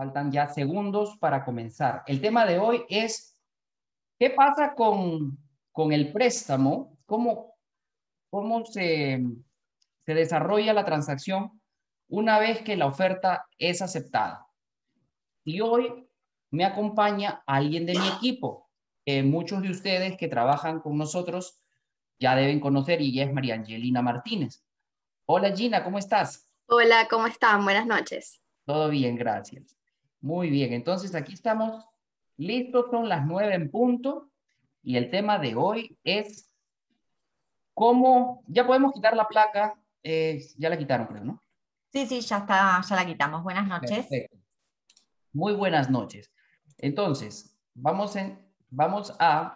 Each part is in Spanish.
Faltan ya segundos para comenzar. El tema de hoy es, ¿qué pasa con el préstamo? ¿Cómo se desarrolla la transacción una vez que la oferta es aceptada? Y hoy me acompaña alguien de mi equipo, muchos de ustedes que trabajan con nosotros ya deben conocer, y ella es María Angelina Martínez. Hola Gina, ¿cómo estás? Hola, ¿cómo están? Buenas noches. Todo bien, gracias. Muy bien, entonces aquí estamos listos, son las 9 en punto y el tema de hoy es cómo, ya podemos quitar la placa, ya la quitaron creo, ¿no? Sí, sí, ya está, ya la quitamos. Buenas noches. Perfecto. Muy buenas noches. Entonces, vamos a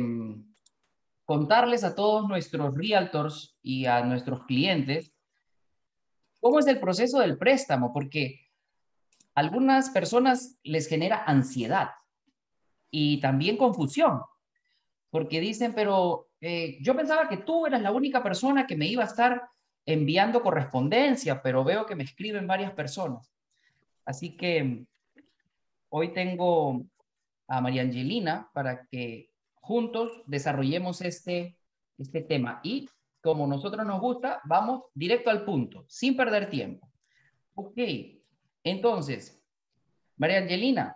contarles a todos nuestros realtors y a nuestros clientes cómo es el proceso del préstamo, porque a algunas personas les genera ansiedad y también confusión, porque dicen, pero yo pensaba que tú eras la única persona que me iba a estar enviando correspondencia, pero veo que me escriben varias personas. Así que hoy tengo a María Angelina para que juntos desarrollemos este tema. Y como nosotros nos gusta, vamos directo al punto, sin perder tiempo. Ok, entonces, María Angelina,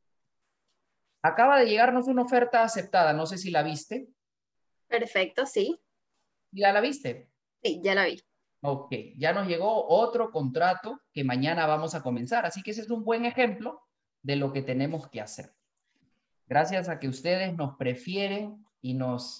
acaba de llegarnos una oferta aceptada, no sé si la viste. Perfecto, sí. ¿Ya la viste? Sí, ya la vi. Ok, ya nos llegó otro contrato que mañana vamos a comenzar, así que ese es un buen ejemplo de lo que tenemos que hacer. Gracias a que ustedes nos prefieren y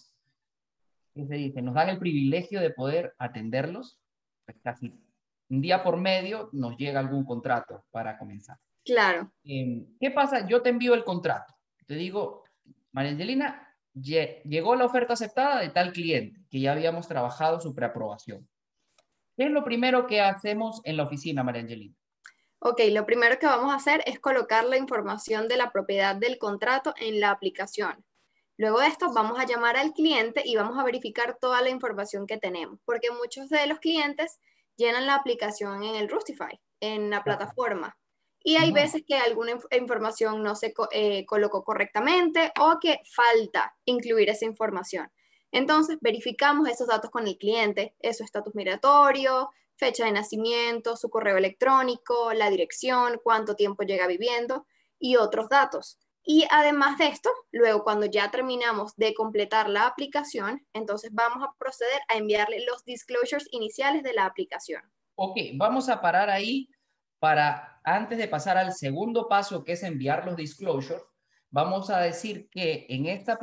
¿qué se dice? Nos dan el privilegio de poder atenderlos, pues casi un día por medio nos llega algún contrato para comenzar. Claro. ¿Qué pasa? Yo te envío el contrato. Te digo, María Angelina, llegó la oferta aceptada de tal cliente que ya habíamos trabajado su preaprobación. ¿Qué es lo primero que hacemos en la oficina, María Angelina? Ok, lo primero que vamos a hacer es colocar la información de la propiedad del contrato en la aplicación. Luego de esto vamos a llamar al cliente y vamos a verificar toda la información que tenemos, porque muchos de los clientes llenan la aplicación en el Rustify, en la plataforma. Y hay veces que alguna información no se colocó correctamente o que falta incluir esa información. Entonces, verificamos esos datos con el cliente, su estatus migratorio, fecha de nacimiento, su correo electrónico, la dirección, cuánto tiempo llega viviendo y otros datos. Y además de esto, luego cuando ya terminamos de completar la aplicación, entonces vamos a proceder a enviarle los disclosures iniciales de la aplicación. Ok, vamos a parar ahí para, antes de pasar al segundo paso, que es enviar los disclosures, vamos a decir que en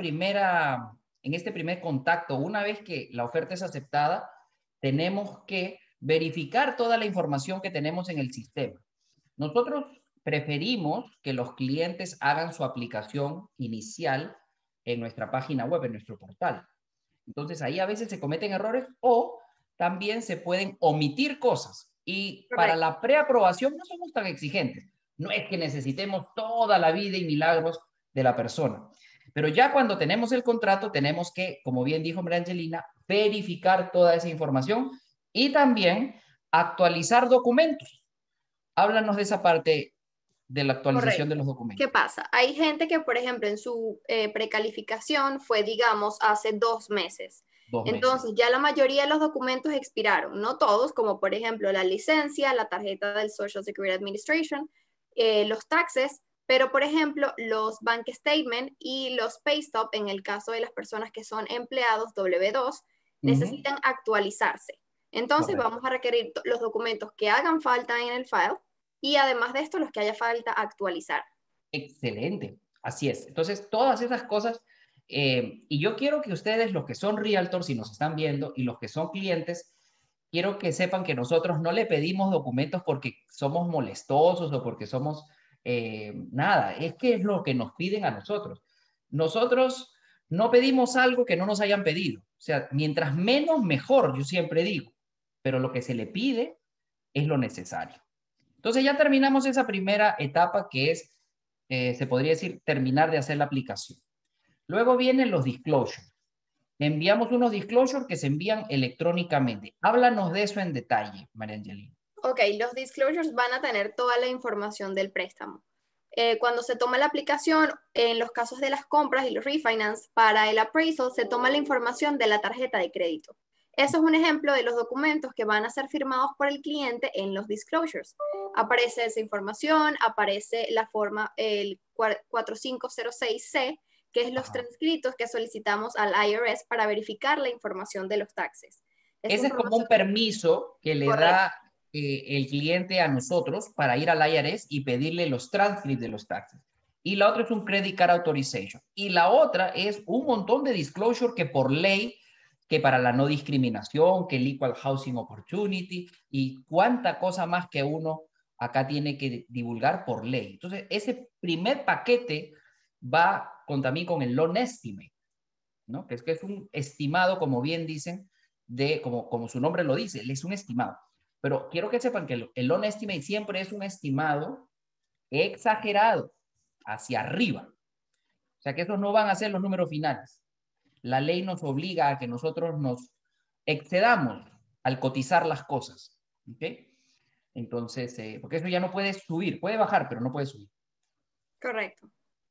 este primer contacto, una vez que la oferta es aceptada, tenemos que verificar toda la información que tenemos en el sistema. Nosotros preferimos que los clientes hagan su aplicación inicial en nuestra página web, en nuestro portal. Entonces ahí a veces se cometen errores o también se pueden omitir cosas. Y para la preaprobación no somos tan exigentes. No es que necesitemos toda la vida y milagros de la persona. Pero ya cuando tenemos el contrato, tenemos que, como bien dijo María Angelina, verificar toda esa información y también actualizar documentos. Háblanos de esa parte de la actualización de los documentos. ¿Qué pasa? Hay gente que, por ejemplo, en su precalificación fue, digamos, hace 2 meses. Entonces, ya la mayoría de los documentos expiraron, no todos, como por ejemplo la licencia, la tarjeta del Social Security Administration, los taxes, pero por ejemplo los bank statement y los pay stub, en el caso de las personas que son empleados W2, necesitan actualizarse. Entonces, vamos a requerir los documentos que hagan falta en el file y además de esto, los que haya falta actualizar. Excelente, así es. Entonces, todas esas cosas, y yo quiero que ustedes, los que son realtors y nos están viendo, y los que son clientes, quiero que sepan que nosotros no le pedimos documentos porque somos molestosos o porque somos nada, es que es lo que nos piden a nosotros. Nosotros no pedimos algo que no nos hayan pedido. O sea, mientras menos, mejor, yo siempre digo, pero lo que se le pide es lo necesario. Entonces ya terminamos esa primera etapa que es, se podría decir, terminar de hacer la aplicación. Luego vienen los disclosures. Enviamos unos disclosures que se envían electrónicamente. Háblanos de eso en detalle, María Angelina. Ok, los disclosures van a tener toda la información del préstamo. Cuando se toma la aplicación, en los casos de las compras y los refinance, para el appraisal se toma la información de la tarjeta de crédito. Eso es un ejemplo de los documentos que van a ser firmados por el cliente en los disclosures. Aparece esa información, aparece la forma, el 4506C, que es los transcritos que solicitamos al IRS para verificar la información de los taxes. Ese es como un permiso que le da el cliente a nosotros para ir al IRS y pedirle los transcripts de los taxes. Y la otra es un Credit Card Authorization. Y la otra es un montón de disclosure que por ley, que para la no discriminación, que el Equal Housing Opportunity y cuánta cosa más que uno acá tiene que divulgar por ley. Entonces, ese primer paquete va también con el Loan Estimate, ¿no? Que es un estimado, como bien dicen, como su nombre lo dice, es un estimado. Pero quiero que sepan que el Loan Estimate siempre es un estimado exagerado, hacia arriba. O sea que esos no van a ser los números finales. La ley nos obliga a que nosotros nos excedamos al cotizar las cosas. ¿Ok? Entonces, porque eso ya no puede subir, puede bajar, pero no puede subir. Correcto.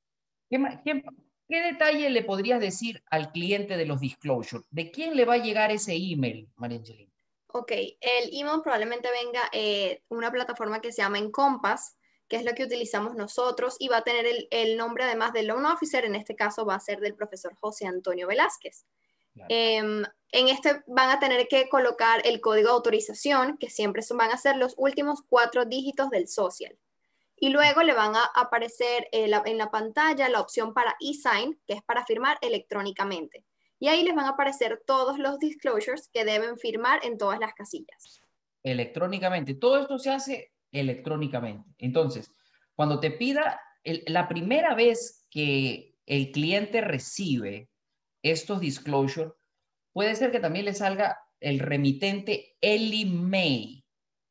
¿Qué detalle le podrías decir al cliente de los disclosure? ¿De quién le va a llegar ese email, María Angelina? Ok, el email probablemente venga una plataforma que se llama Encompass, que es lo que utilizamos nosotros, y va a tener el nombre además del loan officer, en este caso va a ser del profesor José Antonio Velázquez. Claro. En este van a tener que colocar el código de autorización, que siempre van a ser los últimos 4 dígitos del social. Y luego le van a aparecer en la pantalla la opción para e-sign, que es para firmar electrónicamente. Y ahí les van a aparecer todos los disclosures que deben firmar en todas las casillas. Electrónicamente. Todo esto se hace electrónicamente. Entonces, cuando te pida, la primera vez que el cliente recibe estos disclosures, puede ser que también le salga el remitente Ellie May.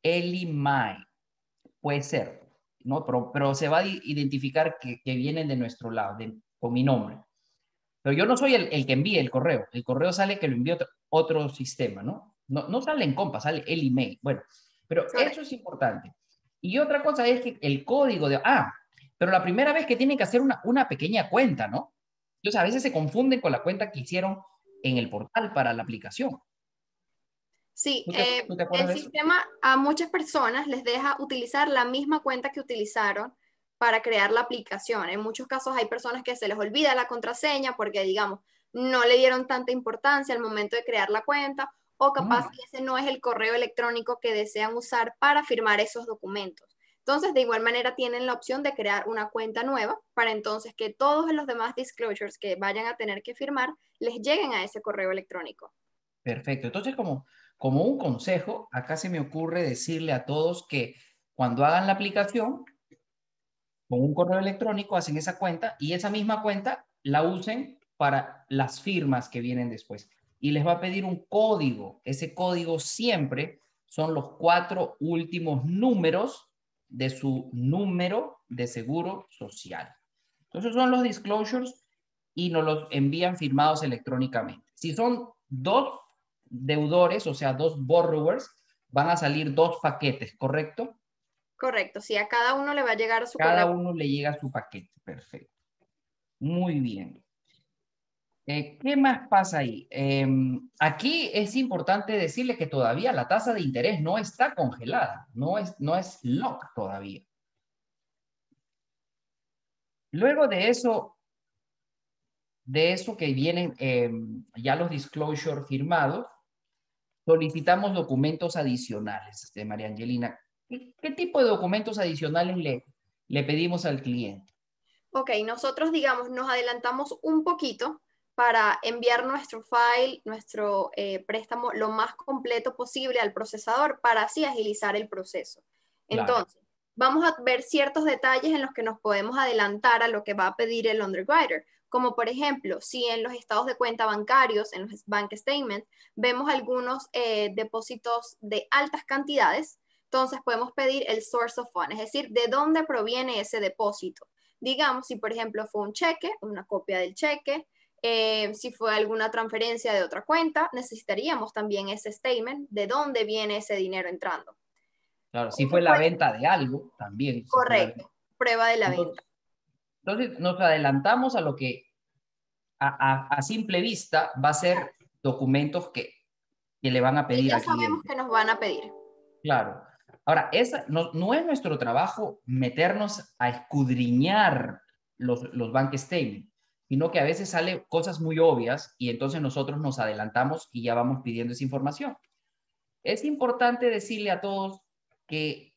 Puede ser, ¿no? Pero se va a identificar que vienen de nuestro lado, con mi nombre. Pero yo no soy el que envíe el correo. El correo sale que lo envíe otro sistema, ¿no? No sale en Compa, sale el email. Bueno, pero eso es importante. Y otra cosa es que el código de... pero la primera vez que tienen que hacer una pequeña cuenta, ¿no? Entonces a veces se confunden con la cuenta que hicieron en el portal para la aplicación. Sí, el sistema a muchas personas les deja utilizar la misma cuenta que utilizaron para crear la aplicación. En muchos casos hay personas que se les olvida la contraseña porque, digamos, no le dieron tanta importancia al momento de crear la cuenta, o capaz que ese no es el correo electrónico que desean usar para firmar esos documentos. Entonces, de igual manera, tienen la opción de crear una cuenta nueva para entonces que todos los demás disclosures que vayan a tener que firmar les lleguen a ese correo electrónico. Perfecto. Entonces, como un consejo, acá se me ocurre decirle a todos que cuando hagan la aplicación, con un correo electrónico hacen esa cuenta y esa misma cuenta la usen para las firmas que vienen después. Y les va a pedir un código. Ese código siempre son los 4 últimos números de su número de seguro social. Entonces son los disclosures y nos los envían firmados electrónicamente. Si son 2 deudores, o sea, 2 borrowers, van a salir 2 paquetes, ¿correcto? Correcto, sí, a cada uno le va a llegar su Cada uno le llega su paquete, perfecto. Muy bien. ¿Qué más pasa ahí? Aquí es importante decirle que todavía la tasa de interés no está congelada, no es lock todavía. Luego de eso que vienen ya los disclosure firmados, solicitamos documentos adicionales, María Angelina. ¿Qué tipo de documentos adicionales le pedimos al cliente? Ok, nosotros, digamos, nos adelantamos un poquito para enviar nuestro file, nuestro préstamo lo más completo posible al procesador para así agilizar el proceso. Entonces, vamos a ver ciertos detalles en los que nos podemos adelantar a lo que va a pedir el underwriter, como por ejemplo, si en los estados de cuenta bancarios, en los bank statements, vemos algunos depósitos de altas cantidades, entonces podemos pedir el source of fund, es decir, de dónde proviene ese depósito. Digamos, si por ejemplo fue un cheque, una copia del cheque, si fue alguna transferencia de otra cuenta, necesitaríamos también ese statement de dónde viene ese dinero entrando. Claro, si fue la venta de algo, también. Correcto. prueba de la venta. Entonces nos adelantamos a lo que a simple vista va a ser documentos que le van a pedir ya al cliente. sabemos que nos van a pedir. Claro. Ahora, no es nuestro trabajo meternos a escudriñar los bank statements, sino que a veces salen cosas muy obvias y entonces nosotros nos adelantamos y ya vamos pidiendo esa información. Es importante decirle a todos que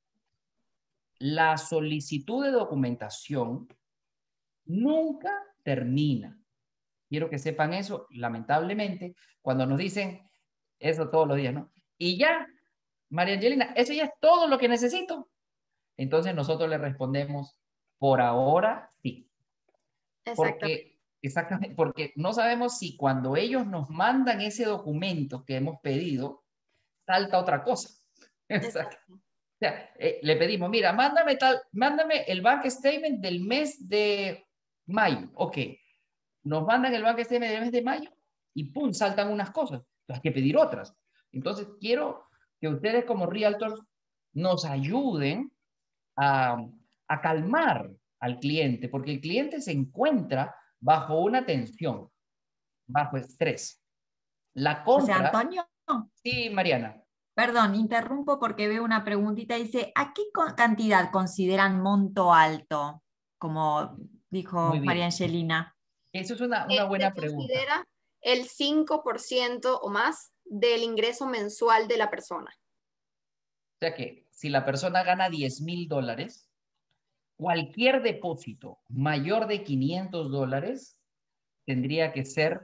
la solicitud de documentación nunca termina. Quiero que sepan eso, lamentablemente, cuando nos dicen eso todos los días, ¿no? Y ya, María Angelina, eso ya es todo lo que necesito. Entonces nosotros le respondemos, por ahora sí. Exactamente, porque no sabemos si cuando ellos nos mandan ese documento que hemos pedido, salta otra cosa. Exacto. O sea, le pedimos, mira, mándame el bank statement del mes de mayo. Ok, nos mandan el bank statement del mes de mayo y pum, saltan unas cosas. Hay que pedir otras. Entonces, quiero que ustedes como realtors nos ayuden a calmar al cliente, porque el cliente se encuentra bajo una tensión, bajo estrés. La compra... O sea, Antonio. Sí, Mariana. Perdón, interrumpo porque veo una preguntita. Dice, ¿a qué cantidad consideran monto alto? Como dijo María Angelina. Eso es una buena pregunta. Se considera el 5% o más del ingreso mensual de la persona. O sea que si la persona gana $10,000, cualquier depósito mayor de $500 tendría que ser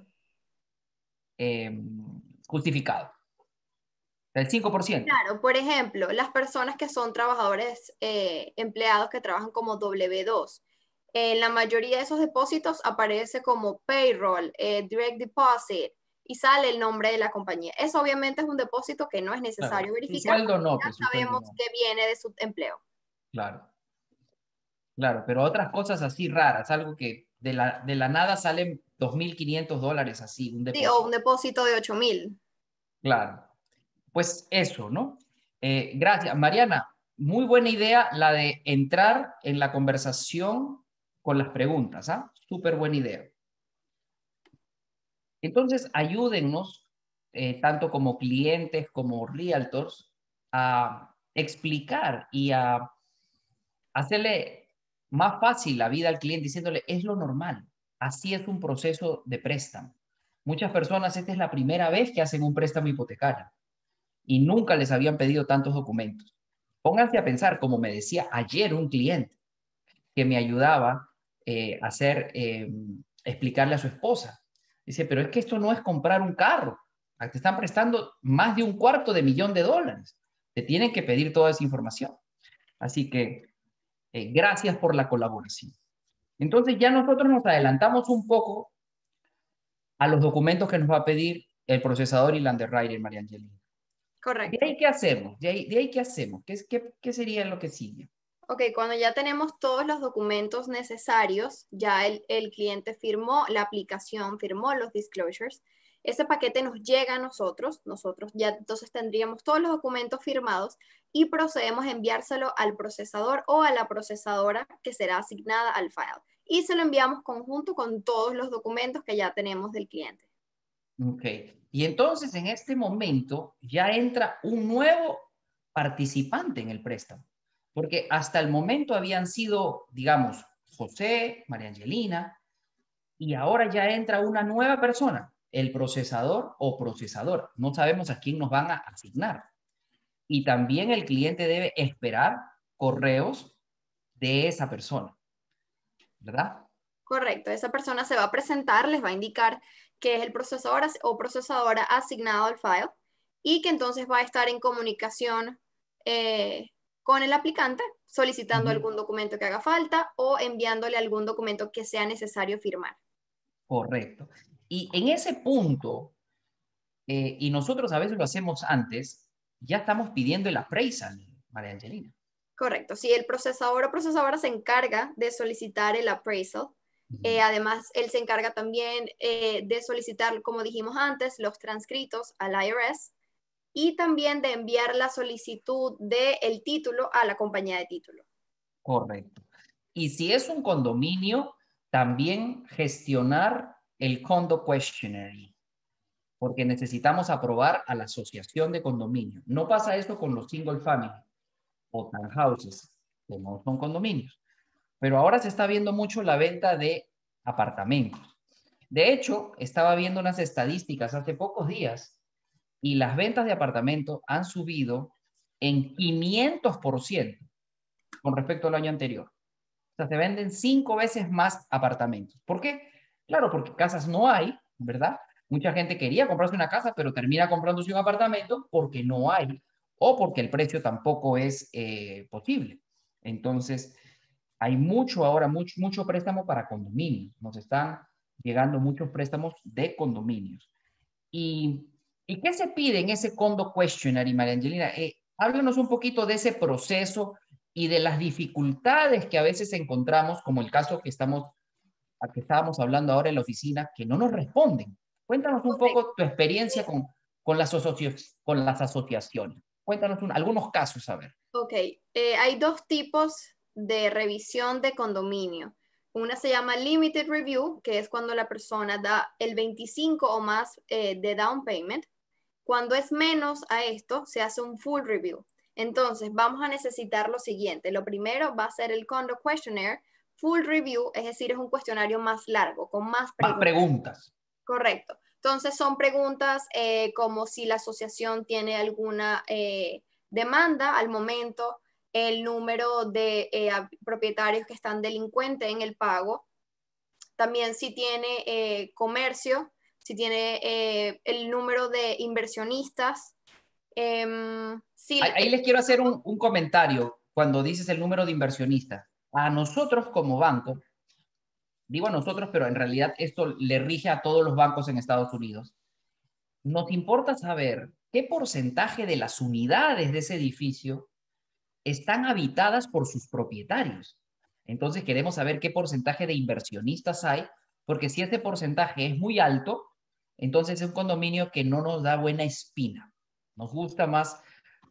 justificado. El 5%. Claro, por ejemplo, las personas que son trabajadores empleados que trabajan como W2, en la mayoría de esos depósitos aparece como payroll, direct deposit, y sale el nombre de la compañía. Eso obviamente es un depósito que no es necesario verificar. Su sueldo no, ya sabemos que viene de su empleo. Claro. Claro, pero otras cosas así raras, algo que de la nada salen $2,500 así, un depósito. Sí, o un depósito de 8,000. Claro. Pues eso, ¿no? Gracias. Mariana, muy buena idea la de entrar en la conversación con las preguntas, ¿ah? Súper buena idea. Entonces, ayúdennos, tanto como clientes como realtors, a explicar y a hacerle más fácil la vida al cliente diciéndole, es lo normal, así es un proceso de préstamo. Muchas personas, esta es la primera vez que hacen un préstamo hipotecario y nunca les habían pedido tantos documentos. Pónganse a pensar, como me decía ayer un cliente que me ayudaba explicarle a su esposa. Dice, pero es que esto no es comprar un carro. Te están prestando más de $250,000. Te tienen que pedir toda esa información. Así que gracias por la colaboración. Entonces ya nosotros nos adelantamos un poco a los documentos que nos va a pedir el procesador y la underwriter, María Angelina. Correcto. ¿De ahí qué hacemos? ¿De ahí qué hacemos? ¿Qué sería lo que sigue? Ok, cuando ya tenemos todos los documentos necesarios, ya el cliente firmó la aplicación, firmó los disclosures, ese paquete nos llega a nosotros ya entonces tendríamos todos los documentos firmados y procedemos a enviárselo al procesador o a la procesadora que será asignada al file. Y se lo enviamos conjunto con todos los documentos que ya tenemos del cliente. Ok, y entonces en este momento ya entra un nuevo participante en el préstamo, porque hasta el momento habían sido, digamos, José, María Angelina, y ahora ya entra una nueva persona, el procesador o procesadora. No sabemos a quién nos van a asignar. Y también el cliente debe esperar correos de esa persona, ¿verdad? Correcto, esa persona se va a presentar, les va a indicar que es el procesador o procesadora asignado al file y que entonces va a estar en comunicación con el aplicante solicitando algún documento que haga falta o enviándole algún documento que sea necesario firmar. Correcto. Y en ese punto, y nosotros a veces lo hacemos antes, ya estamos pidiendo el appraisal, María Angelina. Correcto, si el procesador o procesadora se encarga de solicitar el appraisal, además él se encarga también de solicitar, como dijimos antes, los transcritos al IRS y también de enviar la solicitud del título a la compañía de título. Correcto. Y si es un condominio, también gestionar el condo questionnaire, porque necesitamos aprobar a la asociación de condominio. No pasa esto con los single family o townhouses, que no son condominios. Pero ahora se está viendo mucho la venta de apartamentos. De hecho, estaba viendo unas estadísticas hace pocos días y las ventas de apartamentos han subido en 500% con respecto al año anterior. O sea, se venden 5 veces más apartamentos. ¿Por qué? Claro, porque casas no hay, ¿verdad? Mucha gente quería comprarse una casa, pero termina comprándose un apartamento porque no hay o porque el precio tampoco es posible. Entonces, hay mucho ahora, mucho préstamo para condominios. Nos están llegando muchos préstamos de condominios. ¿Y qué se pide en ese condo questionnaire, María Angelina? Háblanos un poquito de ese proceso y de las dificultades que a veces encontramos, como el caso que estábamos hablando ahora en la oficina, que no nos responden. Cuéntanos un poco tu experiencia con las asociaciones. Cuéntanos algunos casos, a ver. Ok, hay dos tipos de revisión de condominio. Una se llama Limited Review, que es cuando la persona da el 25 o más de down payment. Cuando es menos a esto, se hace un Full Review. Entonces, vamos a necesitar lo siguiente. Lo primero va a ser el Condo Questionnaire. Full Review, es decir, es un cuestionario más largo, con más preguntas. Más preguntas. Correcto. Entonces, son preguntas como si la asociación tiene alguna demanda al momento, el número de propietarios que están delincuentes en el pago, también si tiene comercio, si tiene el número de inversionistas. Ahí les quiero hacer un comentario cuando dices el número de inversionistas. A nosotros como banco, digo a nosotros, pero en realidad esto le rige a todos los bancos en Estados Unidos, nos importa saber qué porcentaje de las unidades de ese edificio están habitadas por sus propietarios. Entonces queremos saber qué porcentaje de inversionistas hay, porque si ese porcentaje es muy alto, entonces es un condominio que no nos da buena espina. Nos gusta más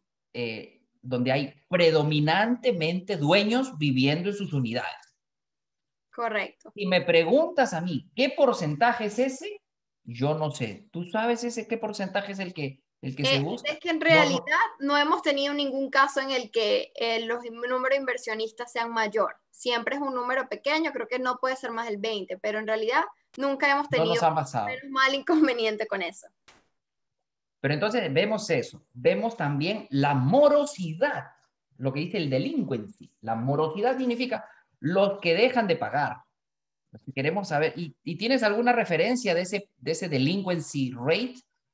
donde hay predominantemente dueños viviendo en sus unidades. Correcto. Si me preguntas a mí, ¿qué porcentaje es ese? Yo no sé. ¿Tú sabes qué porcentaje es el que se busca? Es que en realidad no hemos tenido ningún caso en el que los números de inversionistas sean mayor. Siempre es un número pequeño, creo que no puede ser más del 20, pero en realidad nunca hemos tenido menos mal inconveniente con eso. Pero entonces vemos eso. Vemos también la morosidad, lo que dice el delinquency. La morosidad significa los que dejan de pagar. Si queremos saber, ¿y tienes alguna referencia de ese delinquency rate?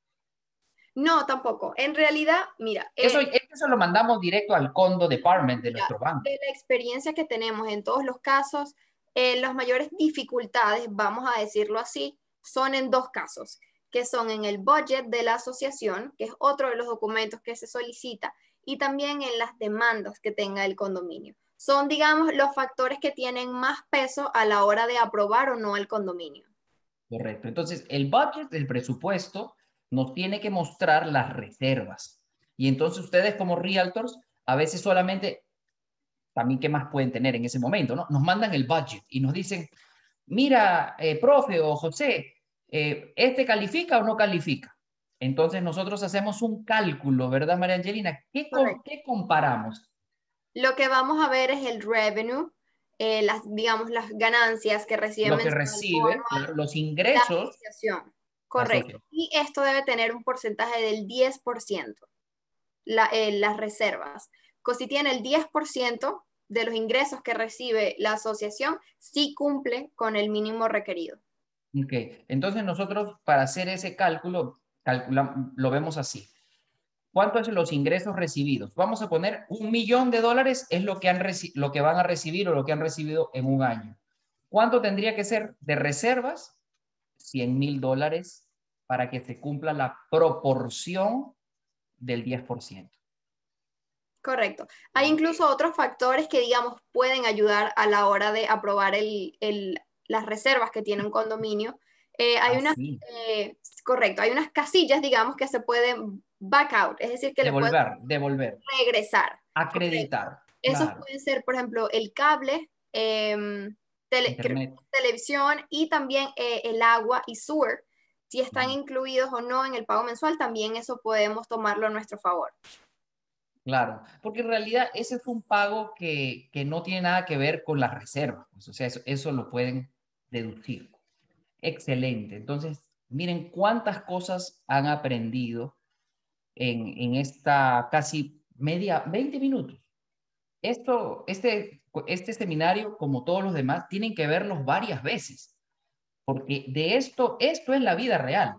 No, tampoco. En realidad, mira. Eso lo mandamos directo al condo department de nuestro banco. De la experiencia que tenemos en todos los casos, las mayores dificultades, vamos a decirlo así, son en dos casos, que son en el budget de la asociación, que es otro de los documentos que se solicita, y también en las demandas que tenga el condominio. Son, digamos, los factores que tienen más peso a la hora de aprobar o no el condominio. Correcto. Entonces, el budget, el presupuesto, nos tiene que mostrar las reservas. Y entonces ustedes como realtors, a veces solamente, también qué más pueden tener en ese momento, ¿no? Nos mandan el budget y nos dicen, mira, profe o José, ¿este califica o no califica? Entonces nosotros hacemos un cálculo, ¿verdad, María Angelina? ¿Qué comparamos? Lo que vamos a ver es el revenue, digamos, las ganancias que reciben. Lo que recibe, los ingresos. Correcto. Y esto debe tener un porcentaje del 10%, las reservas. Si tiene el 10% de los ingresos que recibe la asociación, sí cumple con el mínimo requerido. Ok, entonces nosotros para hacer ese cálculo, lo vemos así. ¿Cuántos son los ingresos recibidos? Vamos a poner $1 millón es lo que van a recibir o lo que han recibido en un año. ¿Cuánto tendría que ser de reservas? $100,000 para que se cumpla la proporción del 10%. Correcto. Hay incluso otros factores que, digamos, pueden ayudar a la hora de aprobar las reservas que tiene un condominio. Correcto, hay unas casillas, digamos, que se pueden back out, es decir, que devolver, regresar. Acreditar. Esos pueden ser, por ejemplo, el cable, televisión y también el agua y sewer, si están incluidos o no en el pago mensual, también eso podemos tomarlo a nuestro favor. Claro, porque en realidad ese es un pago que no tiene nada que ver con las reservas, pues, o sea, eso lo pueden deducir. Excelente. Entonces, miren cuántas cosas han aprendido en esta casi 20 minutos. Este seminario, como todos los demás, tienen que verlos varias veces, porque de esto es la vida real.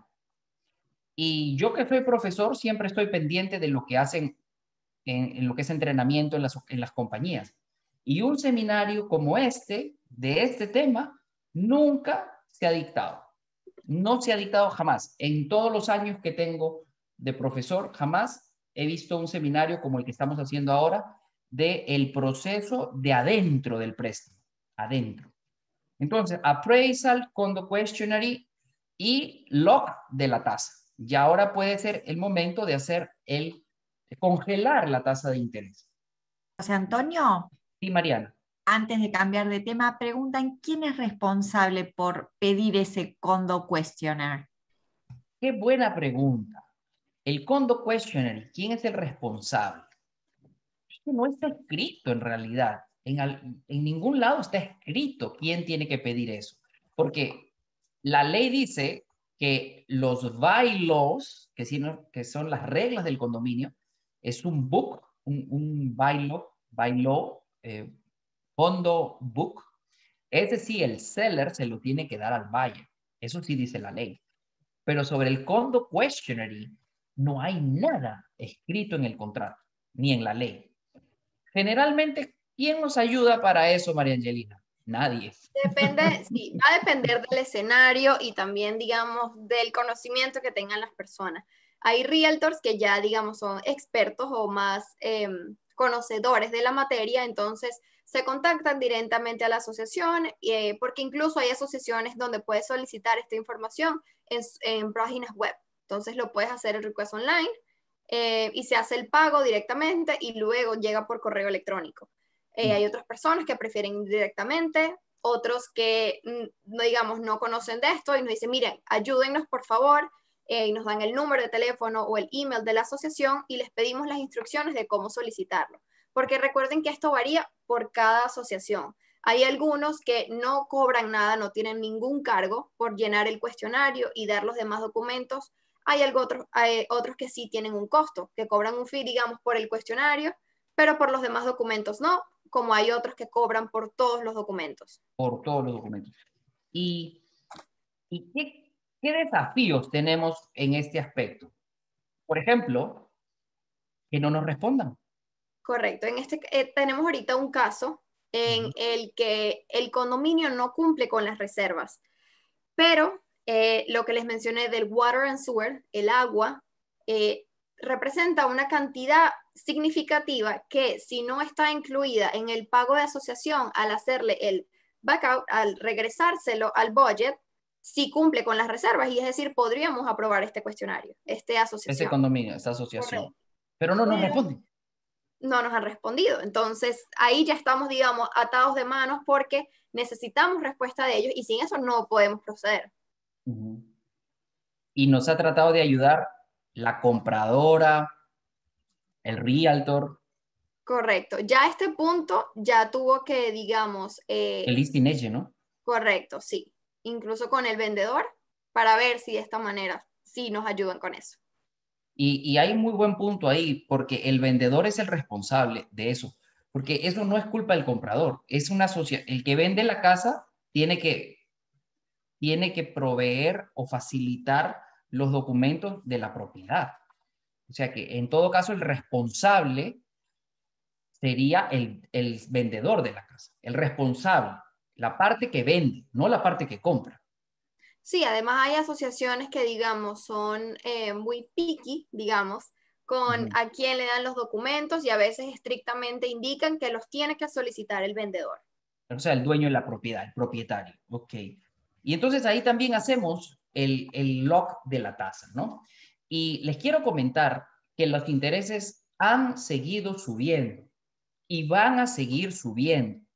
Y yo que soy profesor, siempre estoy pendiente de lo que hacen en lo que es entrenamiento en las compañías. Y un seminario como de este tema, nunca se ha dictado. No se ha dictado jamás. En todos los años que tengo de profesor, jamás he visto un seminario como el que estamos haciendo ahora del proceso de adentro del préstamo. Adentro. Entonces, appraisal, condo questionary y lock de la tasa. Y ahora puede ser el momento de hacer de congelar la tasa de interés. José Antonio. Sí, Mariana. Antes de cambiar de tema, preguntan quién es responsable por pedir ese condo questionnaire. Qué buena pregunta. El condo questionnaire, ¿quién es el responsable? Esto no está escrito en realidad. En ningún lado está escrito quién tiene que pedir eso. Porque la ley dice que los bylaws, que son las reglas del condominio, es un book, un bylaw, condo book. Es decir, el seller se lo tiene que dar al buyer. Eso sí dice la ley. Pero sobre el condo questionnaire no hay nada escrito en el contrato, ni en la ley. Generalmente, ¿quién nos ayuda para eso, María Angelina? Nadie. Depende, sí, va a depender del escenario y también, digamos, del conocimiento que tengan las personas. Hay realtors que ya, digamos, son expertos o más conocedores de la materia, entonces se contactan directamente a la asociación, porque incluso hay asociaciones donde puedes solicitar esta información en páginas web. Entonces lo puedes hacer el request online y se hace el pago directamente y luego llega por correo electrónico. Hay otras personas que prefieren directamente, otros que, no digamos, no conocen de esto y nos dicen, miren, ayúdennos por favor, y nos dan el número de teléfono o el email de la asociación y les pedimos las instrucciones de cómo solicitarlo. Porque recuerden que esto varía por cada asociación. Hay algunos que no cobran nada, no tienen ningún cargo por llenar el cuestionario y dar los demás documentos. Hay otros que sí tienen un costo, que cobran un fee, digamos, por el cuestionario, pero por los demás documentos no, como hay otros que cobran por todos los documentos. Por todos los documentos. ¿Y qué desafíos tenemos en este aspecto? Por ejemplo, que no nos respondan. Correcto. Tenemos ahorita un caso en el que el condominio no cumple con las reservas, pero lo que les mencioné del water and sewer, el agua, representa una cantidad significativa que si no está incluida en el pago de asociación al hacerle el backout, al regresárselo al budget, sí cumple con las reservas y es decir, podríamos aprobar este cuestionario, esta asociación. Ese condominio, esta asociación. Correcto. Pero no nos responden. No nos han respondido. Entonces, ahí ya estamos, digamos, atados de manos porque necesitamos respuesta de ellos y sin eso no podemos proceder. Y nos ha tratado de ayudar la compradora, el realtor. Correcto. Ya a este punto ya tuvo que, digamos... el listing agent, ¿no? Correcto, sí. Incluso con el vendedor para ver si de esta manera sí nos ayudan con eso. Y hay un muy buen punto ahí, porque el vendedor es el responsable de eso, porque eso no es culpa del comprador, es una el que vende la casa tiene que proveer o facilitar los documentos de la propiedad. O sea que en todo caso el responsable sería el vendedor de la casa, el responsable, la parte que vende, no la parte que compra. Sí, además hay asociaciones que, digamos, son muy picky, digamos, con a quién le dan los documentos y a veces estrictamente indican que los tiene que solicitar el vendedor. O sea, el dueño de la propiedad, el propietario. Ok. Y entonces ahí también hacemos el lock de la tasa, ¿no? Y les quiero comentar que los intereses han seguido subiendo y van a seguir subiendo.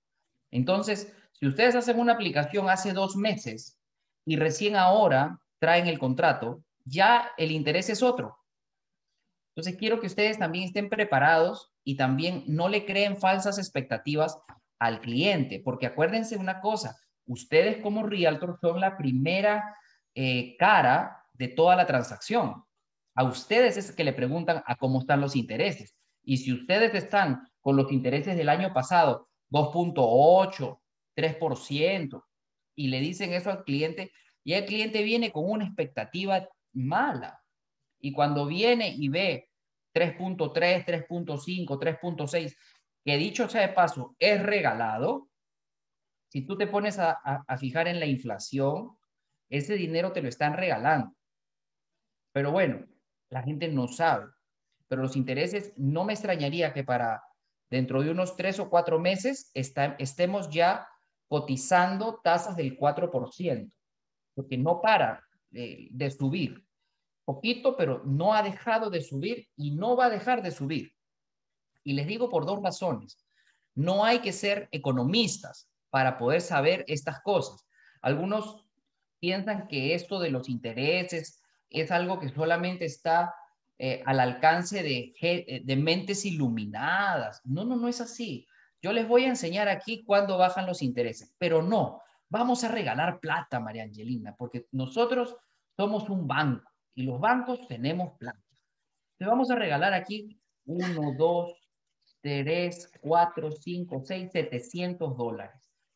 Entonces, si ustedes hacen una aplicación hace 2 meses y recién ahora traen el contrato, ya el interés es otro. Entonces, quiero que ustedes también estén preparados y también no le creen falsas expectativas al cliente, porque acuérdense una cosa, ustedes como realtor son la primera cara de toda la transacción. A ustedes es que le preguntan a cómo están los intereses. Y si ustedes están con los intereses del año pasado, 2.8, 3%, y le dicen eso al cliente, y el cliente viene con una expectativa mala. Y cuando viene y ve 3.3, 3.5, 3.6, que dicho sea de paso, es regalado, si tú te pones a fijar en la inflación, ese dinero te lo están regalando. Pero bueno, la gente no sabe. Pero los intereses, no me extrañaría que para dentro de unos 3 o 4 meses estemos ya cotizando tasas del 4%, porque no para de subir. Poquito, pero no ha dejado de subir y no va a dejar de subir. Y les digo por 2 razones. No hay que ser economistas para poder saber estas cosas. Algunos piensan que esto de los intereses es algo que solamente está al alcance de mentes iluminadas. No, no, no es así. Yo les voy a enseñar aquí cuándo bajan los intereses, pero no, vamos a regalar plata, María Angelina, porque nosotros somos un banco y los bancos tenemos plata. Te vamos a regalar aquí 1, 2, 3, 4, 5, 6, $700.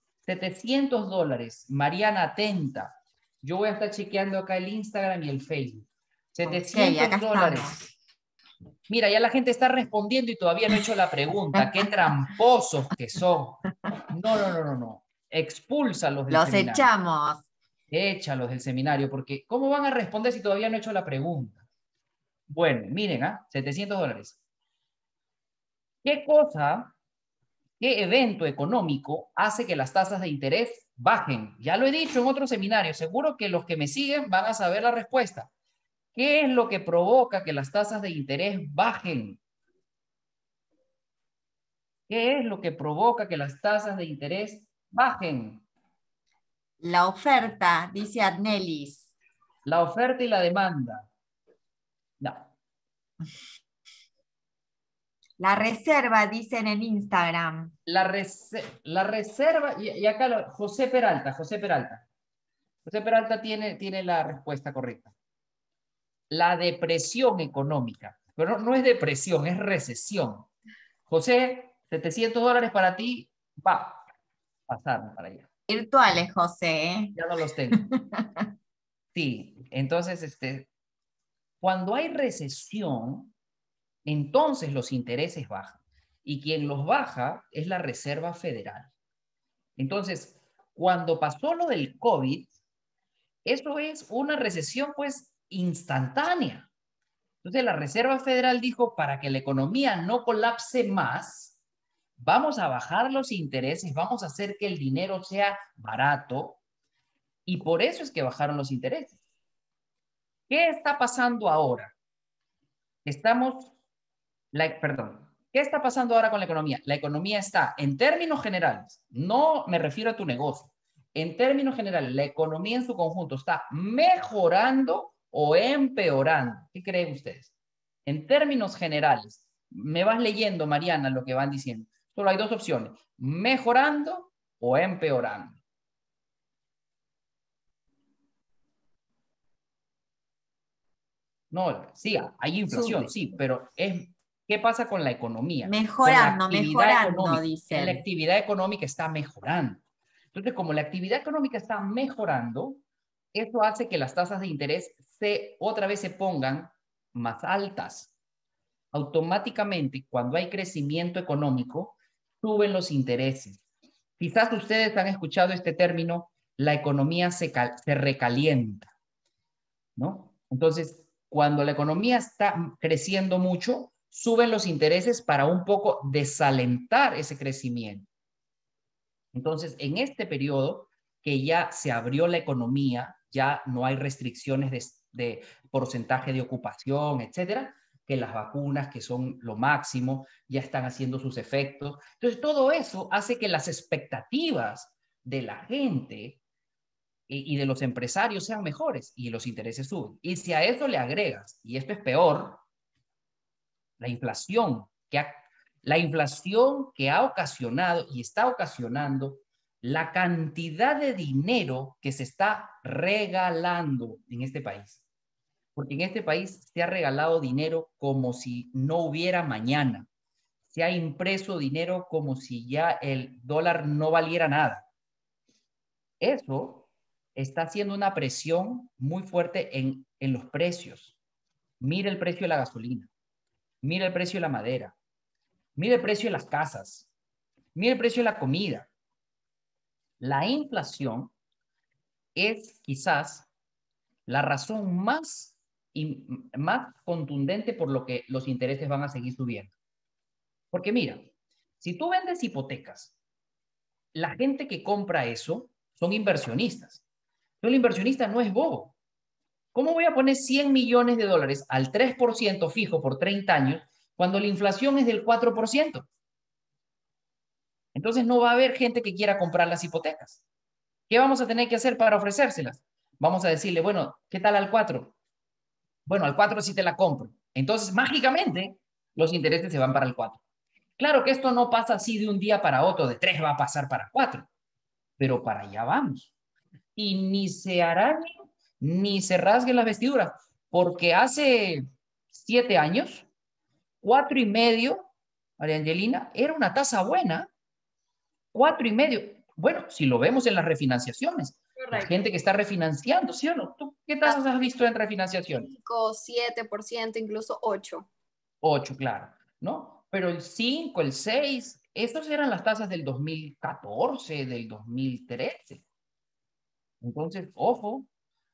$700. Mariana, atenta. Yo voy a estar chequeando acá el Instagram y el Facebook. $700. Mira, ya la gente está respondiendo y todavía no he hecho la pregunta. Qué tramposos que son. No, no, no, no, no. Expúlsalos del seminario. Los echamos. Échalos del seminario, porque ¿cómo van a responder si todavía no he hecho la pregunta? Bueno, miren, $700. ¿Qué evento económico hace que las tasas de interés bajen? Ya lo he dicho en otro seminario, seguro que los que me siguen van a saber la respuesta. ¿Qué es lo que provoca que las tasas de interés bajen? ¿Qué es lo que provoca que las tasas de interés bajen? La oferta, dice Adnelis. La oferta y la demanda. No. La reserva, dicen en Instagram. La reserva, y acá José Peralta. José Peralta tiene la respuesta correcta. La depresión económica. Pero no es depresión, es recesión. José, $700 para ti, va, pasarme para allá. Virtuales, José, ¿eh? Ya no los tengo. Sí, entonces, cuando hay recesión, entonces los intereses bajan. Y quien los baja es la Reserva Federal. Entonces, cuando pasó lo del COVID, eso es una recesión, pues, instantánea. Entonces, la Reserva Federal dijo, para que la economía no colapse más, vamos a bajar los intereses, vamos a hacer que el dinero sea barato, y por eso es que bajaron los intereses. ¿Qué está pasando ahora? ¿Qué está pasando ahora con la economía? La economía está, en términos generales, no me refiero a tu negocio, en términos generales, la economía en su conjunto está mejorando o empeorando. ¿Qué creen ustedes? En términos generales, me vas leyendo, Mariana, lo que van diciendo. Solo hay 2 opciones, mejorando o empeorando. No, sí, hay inflación, sí, pero ¿qué pasa con la economía? Mejorando, mejorando, dicen. La actividad económica está mejorando. Entonces, como la actividad económica está mejorando, eso hace que las tasas de interés otra vez se pongan más altas. Automáticamente, cuando hay crecimiento económico, suben los intereses. Quizás ustedes han escuchado este término, la economía se recalienta, ¿no? Entonces, cuando la economía está creciendo mucho, suben los intereses para un poco desalentar ese crecimiento. Entonces, en este periodo que ya se abrió la economía, ya no hay restricciones de porcentaje de ocupación, etcétera, que las vacunas, que son lo máximo, ya están haciendo sus efectos. Entonces, todo eso hace que las expectativas de la gente y de los empresarios sean mejores y los intereses suben. Y si a eso le agregas, y esto es peor, la inflación que ha ocasionado y está ocasionando la cantidad de dinero que se está regalando en este país. Porque en este país se ha regalado dinero como si no hubiera mañana. Se ha impreso dinero como si ya el dólar no valiera nada. Eso está haciendo una presión muy fuerte en los precios. Mira el precio de la gasolina, mira el precio de la madera, mira el precio de las casas, mira el precio de la comida. La inflación es quizás la razón más contundente por lo que los intereses van a seguir subiendo. Porque mira, si tú vendes hipotecas, la gente que compra eso son inversionistas. Pero el inversionista no es bobo. ¿Cómo voy a poner 100 millones de dólares al 3% fijo por 30 años cuando la inflación es del 4%? Entonces no va a haber gente que quiera comprar las hipotecas. ¿Qué vamos a tener que hacer para ofrecérselas? Vamos a decirle, bueno, ¿qué tal al 4? Bueno, al 4 sí te la compro. Entonces, mágicamente, los intereses se van para el 4. Claro que esto no pasa así de un día para otro, de 3 va a pasar para 4, pero para allá vamos. Y ni se arañen, ni se rasguen las vestiduras, porque hace 7 años, 4,5, María Angelina, era una tasa buena, 4,5. Bueno, si lo vemos en las refinanciaciones, la Correcto. gente que está refinanciando, ¿sí o no? ¿Tú qué tasas has visto en refinanciaciones? 5, 7%, incluso 8%. 8, claro, ¿no? Pero el 5, el 6, esas eran las tasas del 2014, del 2013. Entonces, ojo,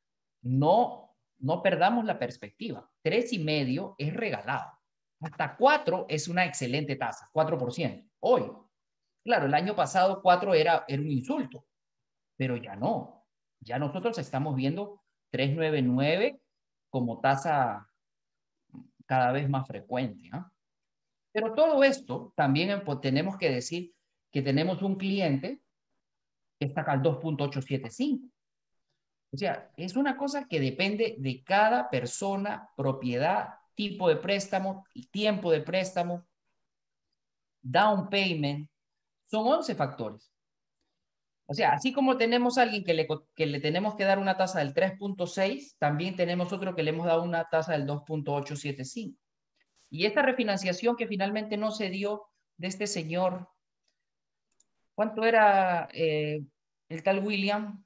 no perdamos la perspectiva. 3,5 es regalado. Hasta 4 es una excelente tasa, 4%. Hoy, claro, el año pasado 4 era un insulto, pero ya no. Ya nosotros estamos viendo 3,99 como tasa cada vez más frecuente, ¿eh? Pero todo esto también tenemos que decir que tenemos un cliente que está acá al 2,875. O sea, es una cosa que depende de cada persona, propiedad, tipo de préstamo, tiempo de préstamo, down payment. Son 11 factores. O sea, así como tenemos a alguien que le tenemos que dar una tasa del 3,6, también tenemos otro que le hemos dado una tasa del 2,875. Y esta refinanciación que finalmente no se dio de este señor, ¿cuánto era el tal William?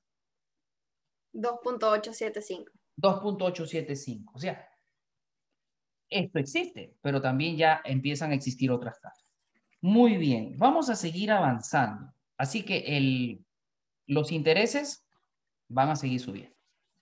2.875. 2,875. O sea, esto existe, pero también ya empiezan a existir otras tasas. Muy bien, vamos a seguir avanzando. Así que los intereses van a seguir subiendo.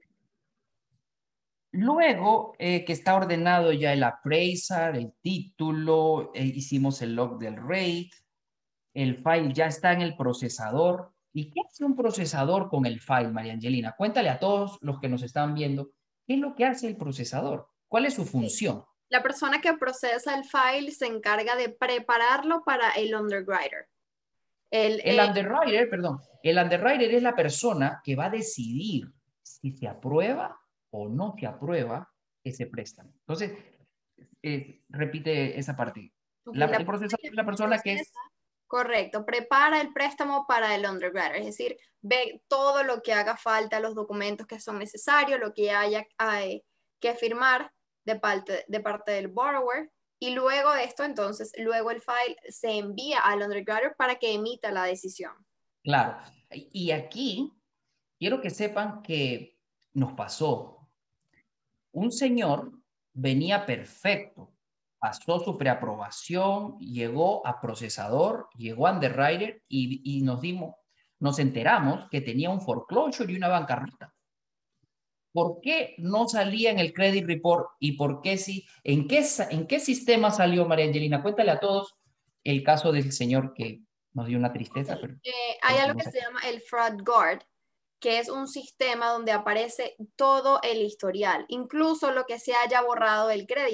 Luego que está ordenado ya el appraisal, el título, hicimos el log del rate, el file ya está en el procesador. ¿Y qué hace un procesador con el file, María Angelina? Cuéntale a todos los que nos están viendo, ¿qué es lo que hace el procesador? ¿Cuál es su función? La persona que procesa el file se encarga de prepararlo para el underwriter. El underwriter, perdón, el underwriter es la persona que va a decidir si se aprueba o no se aprueba ese préstamo. Entonces, repite esa parte. El procesador es la persona que es... Correcto, prepara el préstamo para el underwriter, es decir, ve todo lo que haga falta, los documentos que son necesarios, lo que haya que firmar de parte del borrower, y luego de esto, entonces, luego el file se envía al underwriter para que emita la decisión. Claro, y aquí quiero que sepan que nos pasó. Un señor venía perfecto, pasó su preaprobación, llegó a procesador, llegó a underwriter y nos enteramos que tenía un foreclosure y una bancarrota. ¿Por qué no salía en el credit report y por qué sí? ¿En qué sistema salió, María Angelina? Cuéntale a todos el caso del señor que nos dio una tristeza. Pero hay algo que se llama el Fraud Guard, que es un sistema donde aparece todo el historial, incluso lo que se haya borrado del crédito.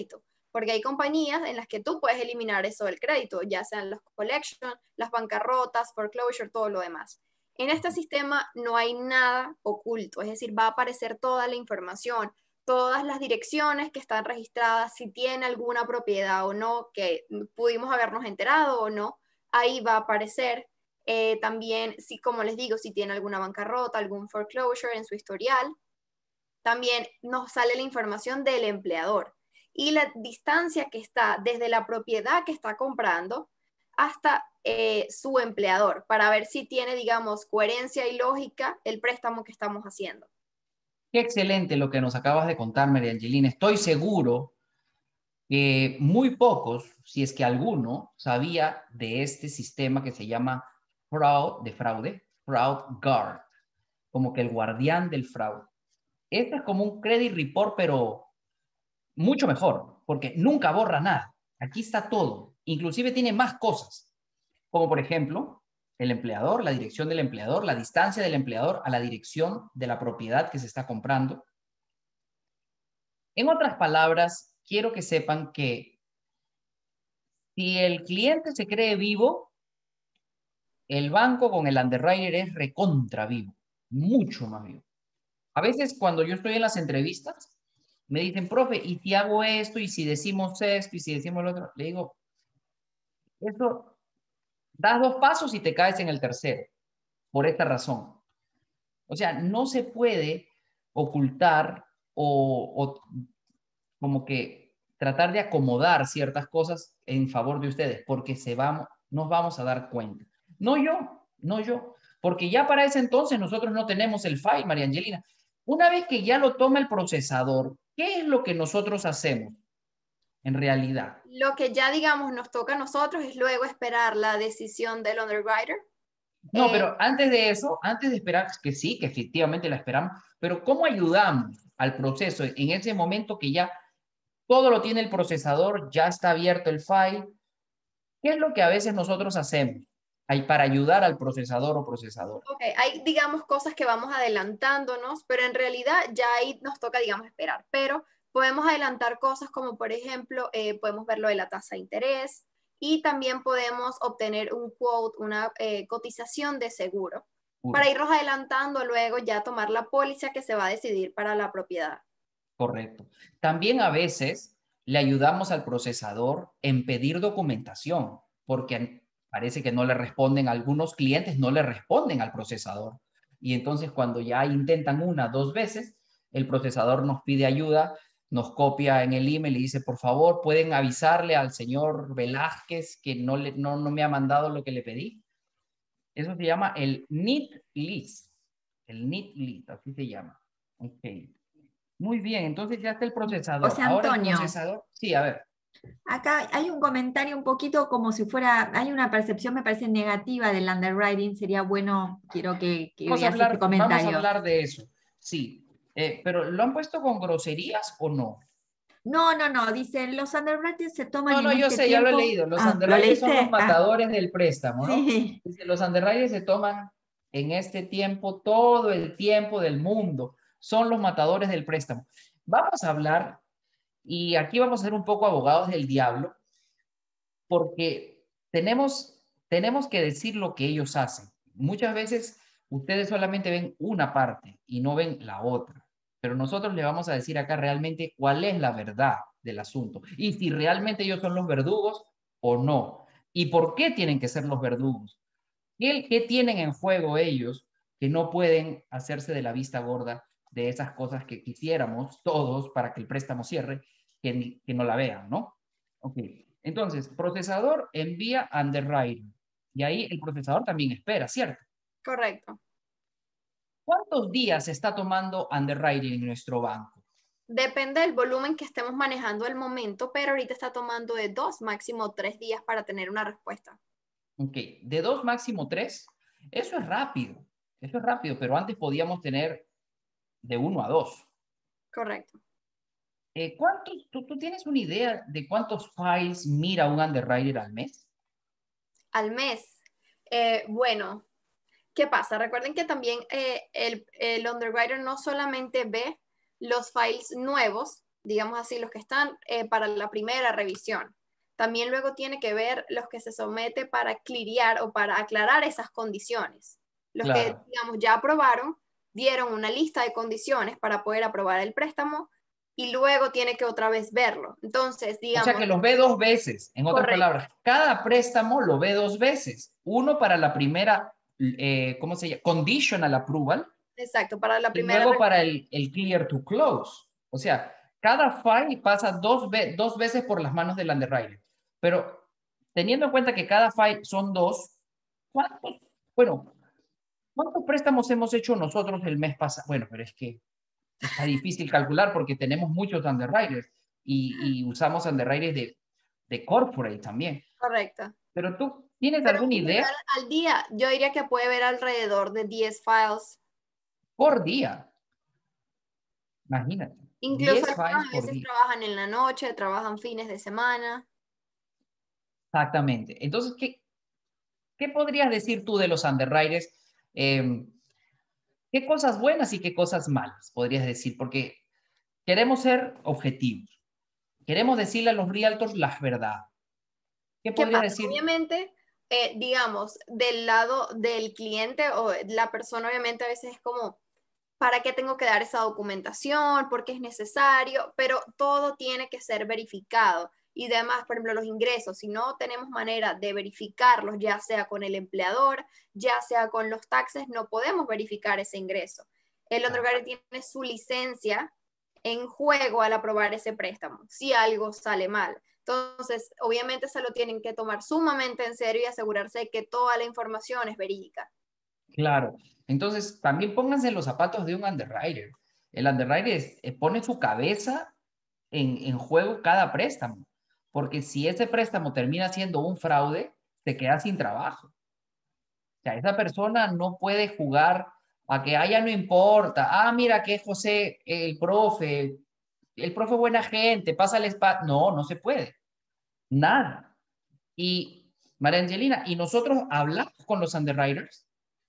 porque hay compañías en las que tú puedes eliminar eso del crédito, ya sean los collections, las bancarrotas, foreclosure, todo lo demás. En este sistema no hay nada oculto, es decir, va a aparecer toda la información, todas las direcciones que están registradas, si tiene alguna propiedad o no, que pudimos habernos enterado o no, ahí va a aparecer. También, si, como les digo, si tiene alguna bancarrota, algún foreclosure en su historial. También nos sale la información del empleador y la distancia que está desde la propiedad que está comprando hasta su empleador, para ver si tiene, digamos, coherencia y lógica el préstamo que estamos haciendo. Qué excelente lo que nos acabas de contar, María Angelina. Estoy seguro que muy pocos, si es que alguno, sabía de este sistema que se llama fraude, Fraud Guard, como que el guardián del fraude. Este es como un credit report, pero mucho mejor, porque nunca borra nada. Aquí está todo. Inclusive tiene más cosas, como por ejemplo, el empleador, la dirección del empleador, la distancia del empleador a la dirección de la propiedad que se está comprando. En otras palabras, quiero que sepan que si el cliente se cree vivo, el banco con el underwriter es recontra vivo, mucho más vivo. A veces cuando yo estoy en las entrevistas, me dicen, profe, ¿y si hago esto? ¿Y si decimos esto? ¿Y si decimos lo otro? Le digo, eso, das 2 pasos y te caes en el tercero, por esta razón. O sea, no se puede ocultar o como que tratar de acomodar ciertas cosas en favor de ustedes, porque nos vamos a dar cuenta. No yo, porque ya para ese entonces nosotros no tenemos el file, María Angelina. Una vez que ya lo toma el procesador, ¿qué es lo que nosotros hacemos en realidad? Lo que ya, digamos, nos toca a nosotros es luego esperar la decisión del underwriter. No, pero antes de eso, antes de esperar que sí, que efectivamente la esperamos, pero ¿cómo ayudamos al proceso en ese momento que ya todo lo tiene el procesador, ya está abierto el file? ¿Qué es lo que a veces nosotros hacemos ahí para ayudar al procesador o procesadora? Ok, hay, digamos, cosas que vamos adelantándonos, pero en realidad ya ahí nos toca, digamos, esperar. Pero podemos adelantar cosas como, por ejemplo, podemos ver lo de la tasa de interés y también podemos obtener un quote, una cotización de seguro, para irnos adelantando luego ya tomar la póliza que se va a decidir para la propiedad. Correcto. También a veces le ayudamos al procesador en pedir documentación, porque parece que no le responden, algunos clientes no le responden al procesador. Y entonces cuando ya intentan 1, 2 veces, el procesador nos pide ayuda, nos copia en el email y dice, por favor, ¿pueden avisarle al señor Velázquez que no me ha mandado lo que le pedí? Eso se llama el need list. El need list, así se llama. Ok. Muy bien, entonces ya está el procesador. José Ahora el Antonio, procesador, sí, a ver. acá hay un comentario un poquito como si fuera, hay una percepción, me parece, negativa del underwriting. Sería bueno, quiero que veas este Vamos a comentario. hablar de eso, sí. Pero ¿lo han puesto con groserías o no? No, dicen, los underwriters se toman No, en yo este sé, ya lo he tiempo. leído. Los Ah, ¿lo underwriters son los leíste? Ah, matadores del préstamo, ¿no? sí. Dice, los underwriters se toman en este tiempo todo el tiempo del mundo. Son los matadores del préstamo. Vamos a hablar, y aquí vamos a ser un poco abogados del diablo, porque tenemos que decir lo que ellos hacen. Muchas veces ustedes solamente ven una parte y no ven la otra, pero nosotros le vamos a decir acá realmente cuál es la verdad del asunto y si realmente ellos son los verdugos o no, y por qué tienen que ser los verdugos. ¿Qué tienen en juego ellos que no pueden hacerse de la vista gorda de esas cosas que quisiéramos todos para que el préstamo cierre, que no la vean, ¿no? Ok. Entonces, procesador envía underwriting. Y ahí el procesador también espera, ¿cierto? Correcto. ¿Cuántos días está tomando underwriting en nuestro banco? Depende del volumen que estemos manejando al momento, pero ahorita está tomando de 2, máximo 3 días para tener una respuesta. Ok, de 2, máximo 3. Eso es rápido. Eso es rápido, pero antes podíamos tener de 1 a 2. Correcto. ¿Tú tienes una idea de cuántos files mira un underwriter al mes? Al mes. Bueno, ¿qué pasa? Recuerden que también el underwriter no solamente ve los files nuevos digamos así, los que están para la primera revisión. También luego tiene que ver los que se somete para clearear o para aclarar esas condiciones. Los que, digamos, ya aprobaron, dieron una lista de condiciones para poder aprobar el préstamo y luego tiene que otra vez verlo. Entonces, digamos... O sea que los ve 2 veces, en otras palabras. Cada préstamo lo ve 2 veces. Uno para la primera, ¿cómo se llama? Conditional approval. Exacto, para la primera. Y luego para el clear to close. O sea, cada file pasa 2 veces por las manos del underwriter. Pero teniendo en cuenta que cada file son 2, ¿cuántos préstamos hemos hecho nosotros el mes pasado? Bueno, pero es que está difícil calcular porque tenemos muchos underwriters y usamos underwriters de corporate también. Correcto. Pero tú, ¿tienes alguna idea? Al día, yo diría que puede haber alrededor de 10 files. Por día. Imagínate. Incluso algunas veces trabajan en la noche, trabajan fines de semana. Exactamente. Entonces, ¿qué podrías decir tú de los underwriters? ¿Qué cosas buenas y qué cosas malas podrías decir? Porque queremos ser objetivos. Queremos decirle a los realtors la verdad. ¿Qué podrías decir? Obviamente, digamos, del lado del cliente o la persona, obviamente a veces es como, ¿para qué tengo que dar esa documentación? ¿Por qué es necesario? Pero todo tiene que ser verificado. Y además, por ejemplo, los ingresos, si no tenemos manera de verificarlos, ya sea con el empleador, ya sea con los taxes, no podemos verificar ese ingreso. El underwriter tiene su licencia en juego al aprobar ese préstamo, si algo sale mal. Entonces, obviamente se lo tienen que tomar sumamente en serio y asegurarse de que toda la información es verídica. Claro. Entonces, también pónganse en los zapatos de un underwriter. El underwriter pone su cabeza en juego cada préstamo. Porque si ese préstamo termina siendo un fraude, se queda sin trabajo. O sea, esa persona no puede jugar a que ya no importa. Ah, mira que José, el profe buena gente, pásale espacio. No, no se puede. Nada. Y María Angelina, ¿y nosotros hablamos con los underwriters?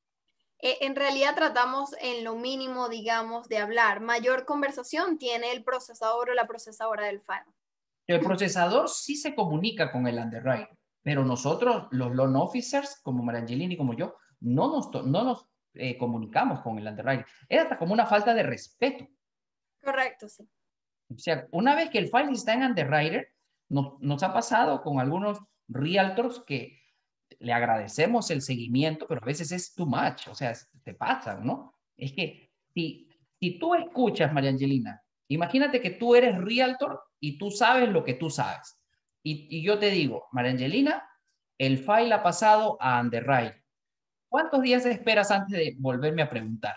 En realidad tratamos en lo mínimo, digamos, de hablar. Mayor conversación tiene el procesador o la procesadora del file. El procesador sí se comunica con el underwriter, pero nosotros, los loan officers, como María Angelina y como yo, no nos comunicamos con el underwriter. Es hasta como una falta de respeto. Correcto, sí. O sea, una vez que el file está en underwriter, nos ha pasado con algunos realtors que le agradecemos el seguimiento, pero a veces es too much, o sea, te pasan, ¿no? Es que si tú escuchas, María Angelina, imagínate que tú eres realtor y tú sabes lo que tú sabes. Y yo te digo, María Angelina, el file ha pasado a underwriter. ¿Cuántos días esperas antes de volverme a preguntar?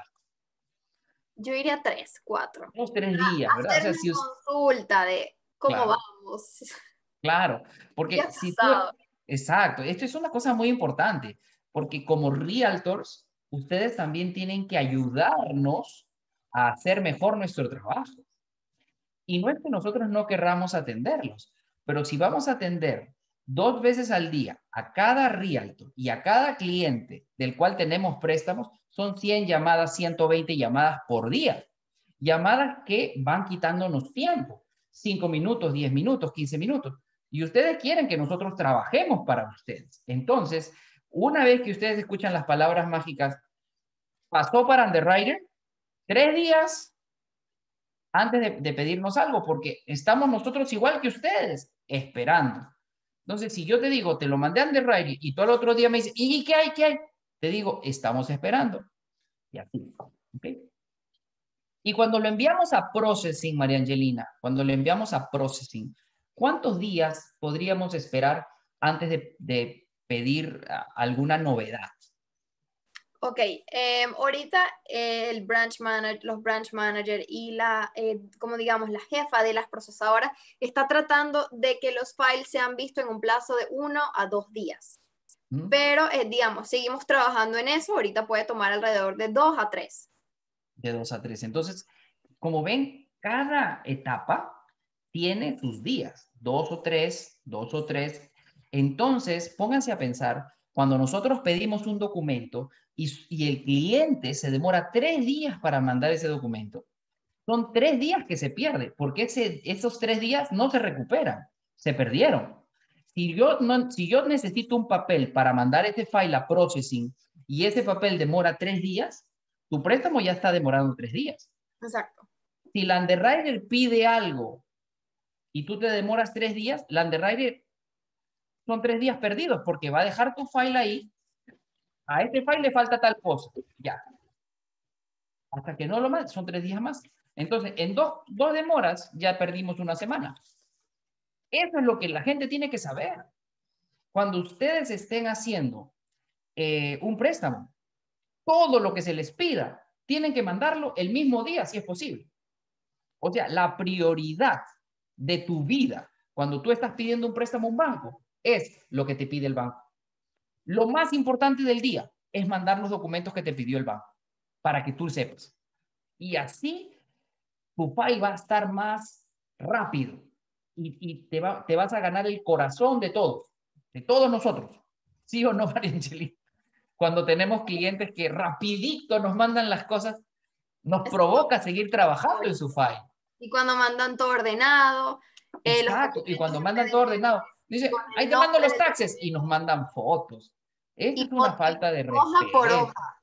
Yo iría 3, 4. 2, 3 días, ¿verdad? Hacer O sea, una consulta de cómo claro, vamos. claro, porque si tú... Exacto, esto es una cosa muy importante, porque como realtors, ustedes también tienen que ayudarnos a hacer mejor nuestro trabajo. Y no es que nosotros no querramos atenderlos, pero si vamos a atender 2 veces al día a cada realtor y a cada cliente del cual tenemos préstamos, son 100 llamadas, 120 llamadas por día. Llamadas que van quitándonos tiempo, 5 minutos, 10 minutos, 15 minutos. Y ustedes quieren que nosotros trabajemos para ustedes. Entonces, una vez que ustedes escuchan las palabras mágicas, pasó para underwriter, 3 días antes de pedirnos algo, porque estamos nosotros igual que ustedes, esperando. Entonces, si yo te digo, te lo mandé a underwriter y tú al otro día me dices, ¿y qué hay? ¿Qué hay? Te digo, estamos esperando. Y así. ¿Ok? Y cuando lo enviamos a processing, María Angelina, cuando lo enviamos a processing, ¿cuántos días podríamos esperar antes de pedir alguna novedad? Ok, ahorita el branch manager, los branch manager y como digamos, la jefa de las procesadoras está tratando de que los files sean vistos en un plazo de 1 a 2 días. Pero, digamos, seguimos trabajando en eso. Ahorita puede tomar alrededor de 2 a 3. De 2 a 3. Entonces, como ven, cada etapa tiene sus días, 2 o 3, 2 o 3. Entonces, pónganse a pensar, cuando nosotros pedimos un documento y el cliente se demora 3 días para mandar ese documento, son 3 días que se pierde, porque esos 3 días no se recuperan, se perdieron. Si yo necesito un papel para mandar este file a processing y ese papel demora 3 días, tu préstamo ya está demorando 3 días. Exacto. Si la underwriter pide algo y tú te demoras 3 días, la underwriter son 3 días perdidos porque va a dejar tu file ahí. A este file le falta tal cosa. Ya. Hasta que no lo mandes, son 3 días más. Entonces, en dos demoras ya perdimos una semana. Eso es lo que la gente tiene que saber. Cuando ustedes estén haciendo un préstamo, todo lo que se les pida, tienen que mandarlo el mismo día, si es posible. O sea, la prioridad de tu vida cuando tú estás pidiendo un préstamo a un banco es lo que te pide el banco. Lo más importante del día es mandar los documentos que te pidió el banco para que tú sepas. Y así tu file va a estar más rápido y te vas a ganar el corazón de todos nosotros. ¿Sí o no, Mariangeli? Cuando tenemos clientes que rapidito nos mandan las cosas, nos provoca seguir trabajando en su file. Y cuando mandan todo ordenado. Exacto, y cuando mandan todo ordenado, dice, ahí te mando los taxes y nos mandan fotos. Eso es una falta de respeto. Hoja por hoja.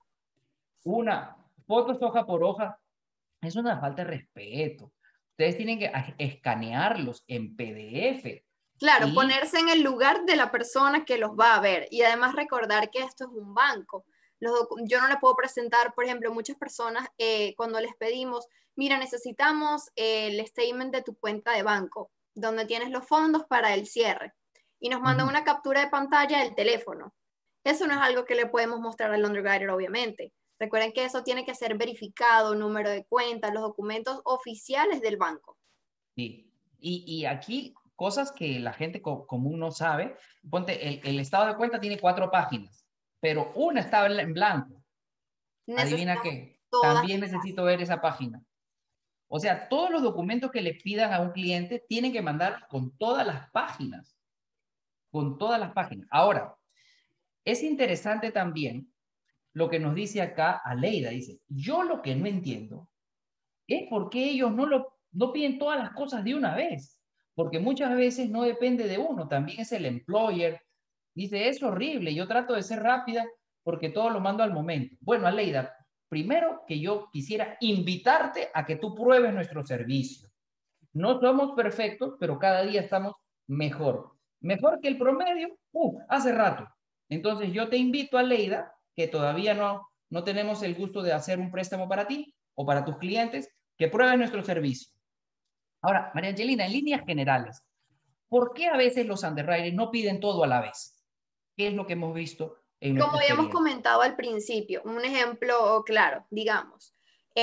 Fotos hoja por hoja, es una falta de respeto. Ustedes tienen que escanearlos en PDF. Claro, ponerse en el lugar de la persona que los va a ver y además recordar que esto es un banco. Yo no le puedo presentar, por ejemplo, muchas personas cuando les pedimos, mira, necesitamos el statement de tu cuenta de banco, donde tienes los fondos para el cierre, y nos mandan una captura de pantalla del teléfono. Eso no es algo que le podemos mostrar al underwriter, obviamente. Recuerden que eso tiene que ser verificado, número de cuenta, los documentos oficiales del banco. Sí, y aquí cosas que la gente común no sabe. Ponte, el estado de cuenta tiene 4 páginas, pero una está en blanco. Adivina qué, también necesito ver esa página. O sea, todos los documentos que le pidan a un cliente tienen que mandar con todas las páginas. Con todas las páginas. Ahora, es interesante también lo que nos dice acá Aleida. Dice, yo lo que no entiendo es por qué ellos no piden todas las cosas de una vez. Porque muchas veces no depende de uno, también es el employer. Dice, es horrible, yo trato de ser rápida porque todo lo mando al momento. Bueno, Aleida, primero que yo quisiera invitarte a que tú pruebes nuestro servicio. No somos perfectos, pero cada día estamos mejor. Mejor que el promedio, hace rato. Entonces yo te invito, Aleida, que todavía no tenemos el gusto de hacer un préstamo para ti o para tus clientes, que pruebes nuestro servicio. Ahora, María Angelina, en líneas generales, ¿por qué a veces los underwriters no piden todo a la vez? ¿Qué es lo que hemos visto en nuestra Como habíamos comentado al principio, un ejemplo claro, digamos,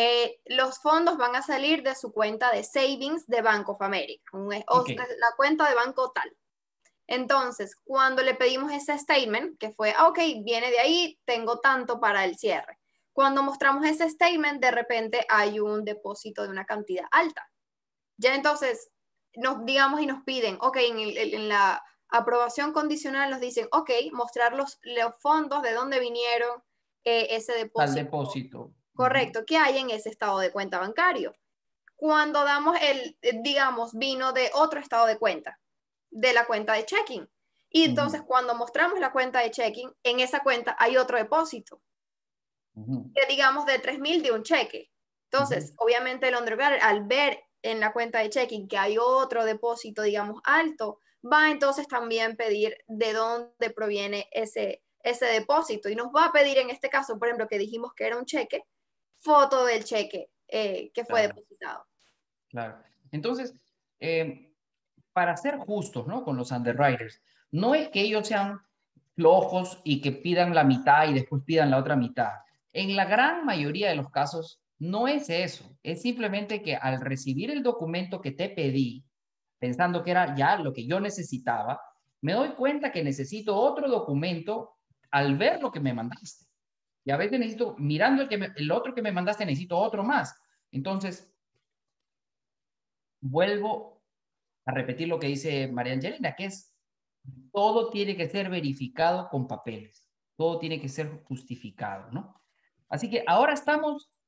los fondos van a salir de su cuenta de savings de Bank of America, la cuenta de banco tal. Entonces, cuando le pedimos ese statement, que fue, ok, viene de ahí, tengo tanto para el cierre. Cuando mostramos ese statement, de repente hay un depósito de una cantidad alta. Ya entonces, digamos y nos piden, ok, en la aprobación condicional nos dicen, ok, mostrar los fondos, de dónde vinieron ese depósito. Al depósito. Correcto, ¿qué hay en ese estado de cuenta bancario? Cuando damos digamos, vino de otro estado de cuenta, de la cuenta de checking. Y entonces cuando mostramos la cuenta de checking, en esa cuenta hay otro depósito, que digamos de 3,000 de un cheque. Entonces, obviamente el underwriter, al ver en la cuenta de checking que hay otro depósito, digamos, alto, va entonces también pedir de dónde proviene ese depósito. Y nos va a pedir en este caso, por ejemplo, que dijimos que era un cheque, foto del cheque que fue depositado. Claro. Entonces, para ser justos, ¿no?, con los underwriters, no es que ellos sean flojos y que pidan la mitad y después pidan la otra mitad. En la gran mayoría de los casos no es eso. Es simplemente que al recibir el documento que te pedí, pensando que era ya lo que yo necesitaba, me doy cuenta que necesito otro documento al ver lo que me mandaste. Y a veces necesito, mirando el otro que me mandaste, necesito otro más. Entonces, vuelvo a repetir lo que dice María Angelina, que es todo tiene que ser verificado con papeles, todo tiene que ser justificado, ¿no? Así que ahora estamos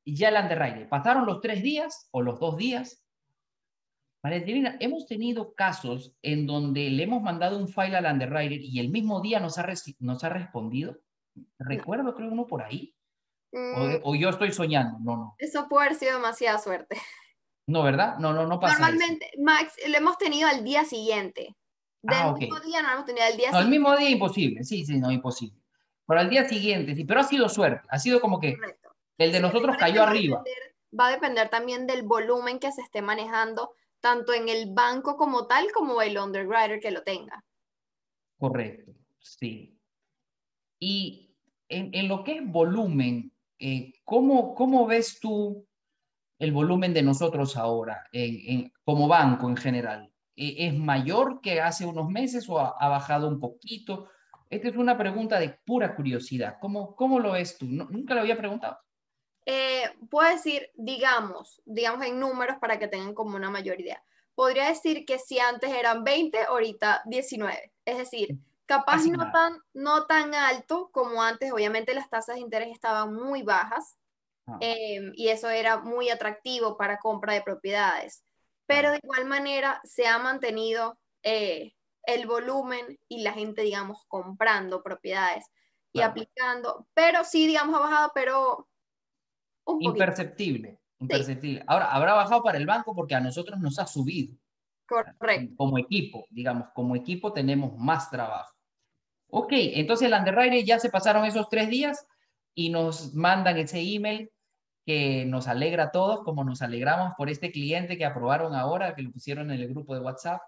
ya el underwriter. Pasaron los 3 días o los 2 días. María Angelina, hemos tenido casos en donde le hemos mandado un file al underwriter y el mismo día nos ha respondido. Recuerdo, creo, uno por ahí. O yo estoy soñando. No. Eso puede haber sido demasiada suerte. No, ¿verdad? No pasa Normalmente, eso. Max, lo hemos tenido al día siguiente. Del mismo día no lo hemos tenido al día no, siguiente. el mismo día imposible. Sí, no, imposible. Pero al día siguiente, sí. Pero ha sido suerte. Ha sido como que Correcto. el de nosotros cayó arriba. Va a depender también del volumen que se esté manejando, tanto en el banco como tal, como el underwriter que lo tenga. Correcto, sí. Y en lo que es volumen, ¿cómo ves tú el volumen de nosotros ahora, como banco en general? ¿Es mayor que hace unos meses o ha bajado un poquito? Esta es una pregunta de pura curiosidad. ¿Cómo lo ves tú? Nunca lo había preguntado. Puedo decir, digamos en números para que tengan como una mayor idea. Podría decir que si antes eran 20, ahorita 19. Es decir, capaz no tan alto como antes. Obviamente las tasas de interés estaban muy bajas. Y eso era muy atractivo para compra de propiedades. Pero de igual manera se ha mantenido el volumen y la gente, digamos, comprando propiedades y aplicando. Pero sí, digamos, ha bajado, pero un poquito. Imperceptible. Sí. Ahora, habrá bajado para el banco porque a nosotros nos ha subido. Correcto. Como equipo, digamos, como equipo tenemos más trabajo. Ok, entonces el underwriter ya se pasaron esos 3 días y nos mandan ese email que nos alegra a todos, como nos alegramos por este cliente que aprobaron ahora, que lo pusieron en el grupo de WhatsApp.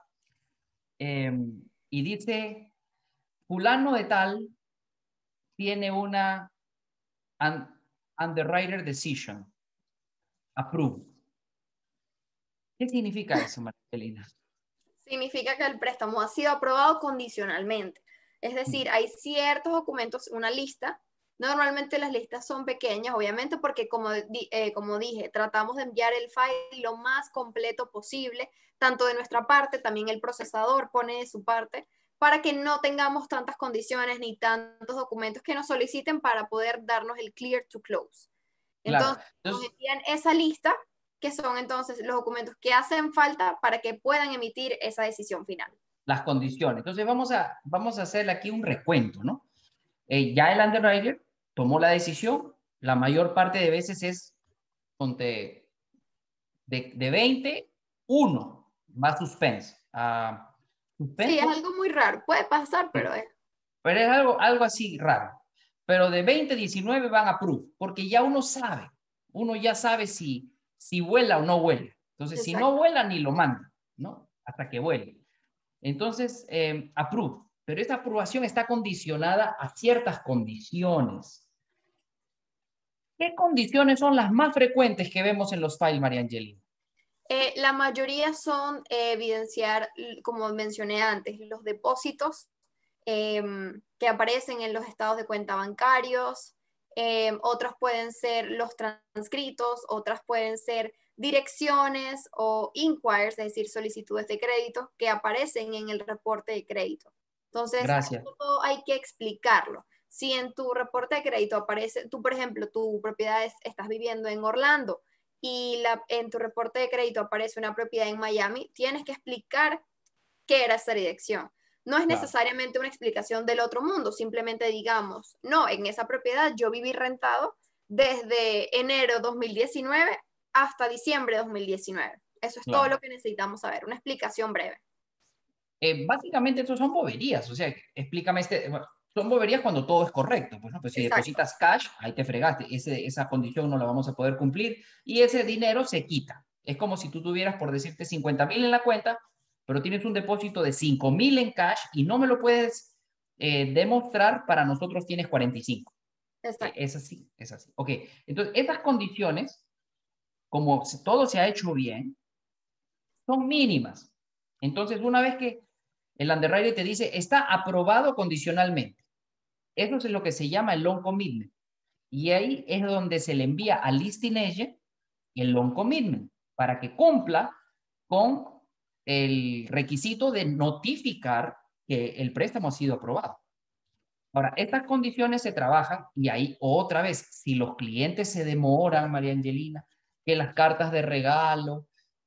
Y dice, fulano de tal tiene una underwriter decision approved. ¿Qué significa eso, Marcelina? Significa que el préstamo ha sido aprobado condicionalmente. Es decir, hay ciertos documentos, una lista. Normalmente las listas son pequeñas, obviamente, porque como dije, tratamos de enviar el file lo más completo posible, tanto de nuestra parte, también el procesador pone de su parte, para que no tengamos tantas condiciones ni tantos documentos que nos soliciten para poder darnos el clear to close. Entonces, nos envían esa lista, que son entonces los documentos que hacen falta para que puedan emitir esa decisión final. Las condiciones. Entonces vamos a hacer aquí un recuento, ¿no? Ya el underwriter tomó la decisión, la mayor parte de veces es de 20, 1 va suspense. Sí, es algo muy raro, puede pasar, pero es... Pero es algo así raro. Pero de 20, 19 van a approve, porque ya uno ya sabe si vuela o no vuela. Entonces, si no vuela, ni lo manda, ¿no? Hasta que vuele. Entonces, approve. Pero esta aprobación está condicionada a ciertas condiciones. ¿Qué condiciones son las más frecuentes que vemos en los files, María Angelina? La mayoría son evidenciar, como mencioné antes, los depósitos que aparecen en los estados de cuenta bancarios. Otras pueden ser los transcritos, otras pueden ser direcciones o inquiries, es decir, solicitudes de crédito que aparecen en el reporte de crédito. Entonces, todo hay que explicarlo. Si en tu reporte de crédito aparece, tú, por ejemplo, tu propiedad estás viviendo en Orlando y en tu reporte de crédito aparece una propiedad en Miami, tienes que explicar qué era esa dirección. No es necesariamente una explicación del otro mundo, simplemente digamos, no, en esa propiedad yo viví rentado desde enero 2019 hasta diciembre 2019. Eso es todo lo que necesitamos saber, una explicación breve. Básicamente, eso son boberías, o sea, explícame son boberías cuando todo es correcto, pues, ¿no? Pues si depositas cash, ahí te fregaste, esa condición no la vamos a poder cumplir y ese dinero se quita. Es como si tú tuvieras, por decirte, 50,000 en la cuenta, pero tienes un depósito de 5,000 en cash y no me lo puedes demostrar, para nosotros tienes 45. Es así. Ok, entonces esas condiciones, como todo se ha hecho bien, son mínimas. Entonces, una vez que el underwriter te dice, está aprobado condicionalmente, eso es lo que se llama el loan commitment. Y ahí es donde se le envía al listing agent el loan commitment para que cumpla con el requisito de notificar que el préstamo ha sido aprobado. Ahora, estas condiciones se trabajan y ahí otra vez, si los clientes se demoran, María Angelina, que las cartas de regalo,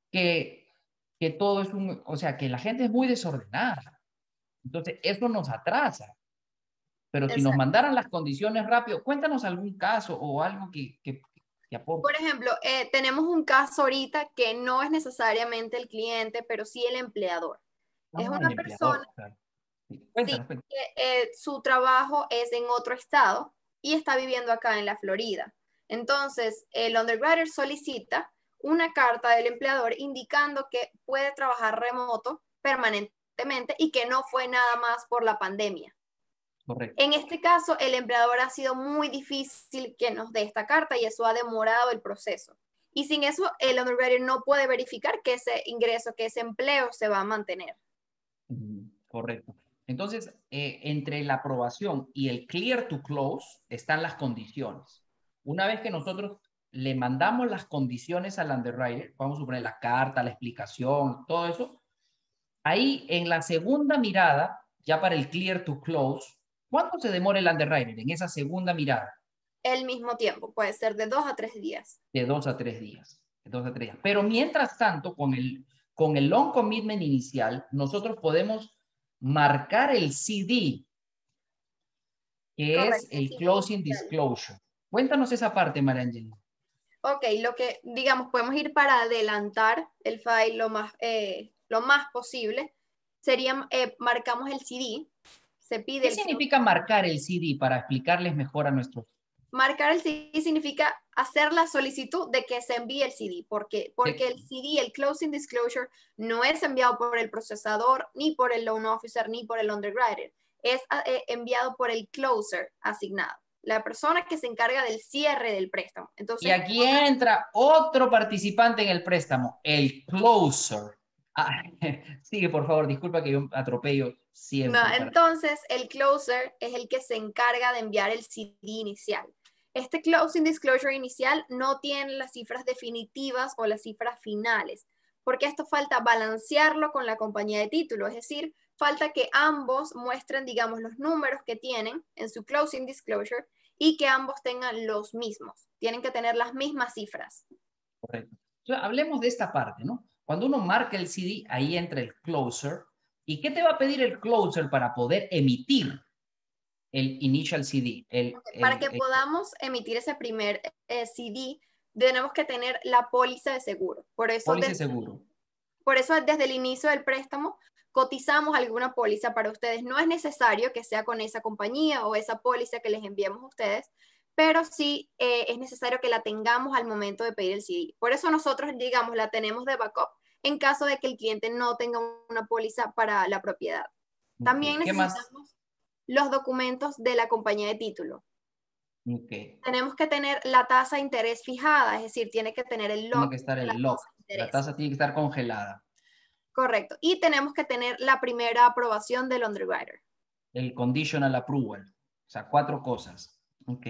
que todo es o sea, que la gente es muy desordenada. Entonces, eso nos atrasa. Pero si nos Exacto. mandaran las condiciones rápido, cuéntanos algún caso o algo que aporte. Por ejemplo, tenemos un caso ahorita que no es necesariamente el cliente, pero sí el empleador. Es Ah, el una persona, empleador, claro. Sí, sí, cuéntanos, cuéntanos. que su trabajo es en otro estado y está viviendo acá en la Florida. Entonces, el underwriter solicita una carta del empleador indicando que puede trabajar remoto permanentemente y que no fue nada más por la pandemia. Correcto. En este caso, el empleador ha sido muy difícil que nos dé esta carta y eso ha demorado el proceso. Y sin eso, el underwriter no puede verificar que ese ingreso, que ese empleo se va a mantener. Correcto. Entonces, entre la aprobación y el clear to close están las condiciones. Una vez que nosotros le mandamos las condiciones al underwriter, vamos a suponer la carta, la explicación, todo eso, ahí en la segunda mirada, ya para el clear to close, ¿cuánto se demora el underwriter en esa segunda mirada? El mismo tiempo, puede ser de 2 a 3 días. De 2 a 3 días. De 2 a 3 días. Pero mientras tanto, con el long commitment inicial, nosotros podemos marcar el CD, que es Correcto, el sí. closing disclosure. Cuéntanos esa parte, María Angelina. Ok, lo que digamos, podemos ir para adelantar el file lo más posible. Sería, marcamos el CD, se pide ¿Qué el CD. significa marcar el CD para explicarles mejor a nuestros? Marcar el CD significa hacer la solicitud de que se envíe el CD, porque el CD, el Closing Disclosure, no es enviado por el procesador, ni por el loan officer, ni por el underwriter. Es enviado por el closer asignado, la persona que se encarga del cierre del préstamo. Y Entonces, aquí entra otro participante en el préstamo, el closer. Ah, sigue, por favor, disculpa que yo atropello no, siempre. entonces el closer es el que se encarga de enviar el CD inicial. Este closing disclosure inicial no tiene las cifras definitivas o las cifras finales, porque esto falta balancearlo con la compañía de título, es decir, falta que ambos muestren, digamos, los números que tienen en su closing disclosure y que ambos tengan los mismos. Tienen que tener las mismas cifras. Correcto. Entonces, hablemos de esta parte, ¿no? Cuando uno marca el CD, ahí entra el closer. ¿Y qué te va a pedir el closer para poder emitir el initial CD? Para que podamos emitir ese primer CD, tenemos que tener la póliza de seguro. Póliza seguro. Por eso desde el inicio del préstamo cotizamos alguna póliza para ustedes. No es necesario que sea con esa compañía o esa póliza que les enviamos a ustedes, pero sí es necesario que la tengamos al momento de pedir el CD. Por eso nosotros, digamos, la tenemos de backup en caso de que el cliente no tenga una póliza para la propiedad. También ¿Qué más? necesitamos los documentos de la compañía de título. Okay. Tenemos que tener la tasa de interés fijada, es decir, tiene que tener el Tiene lock que estar de la el tasa lock. de interés. La tasa tiene que estar congelada. Correcto. Y tenemos que tener la primera aprobación del underwriter. El conditional approval. O sea, 4 cosas. Ok.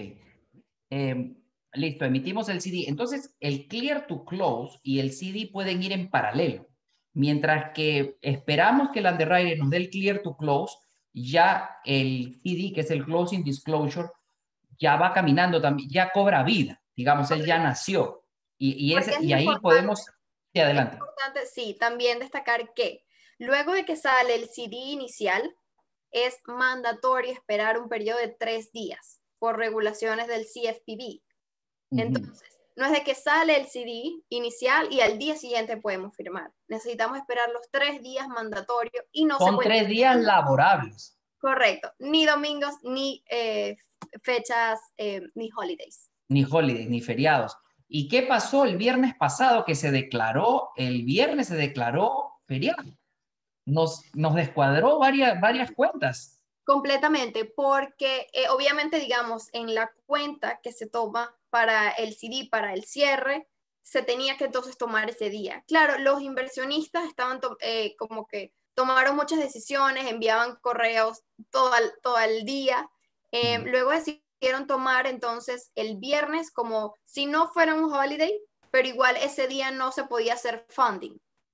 Listo, emitimos el CD. Entonces, el clear to close y el CD pueden ir en paralelo. Mientras que esperamos que el underwriter nos dé el clear to close, ya el CD, que es el closing disclosure, ya va caminando también, ya cobra vida. Digamos, él ya nació. Y ahí podemos... Sí, Es adelante. importante, sí, también destacar que luego de que sale el CD inicial, es mandatorio esperar un periodo de 3 días por regulaciones del CFPB. Entonces, no es de que sale el CD inicial y al día siguiente podemos firmar. Necesitamos esperar los 3 días mandatorios y no se Son puede... 3 días laborables. Correcto, ni domingos, ni fechas, ni holidays. Ni holidays, ni feriados. ¿Y qué pasó el viernes pasado que el viernes se declaró feriado? Nos descuadró varias cuentas. Completamente, porque obviamente, digamos, en la cuenta que se toma para el CD, para el cierre, se tenía que entonces tomar ese día. Claro, los inversionistas estaban como que tomaron muchas decisiones, enviaban correos todo el día. Luego decidieron tomar entonces el viernes como si no fuera un holiday, pero igual ese día no se podía hacer funding.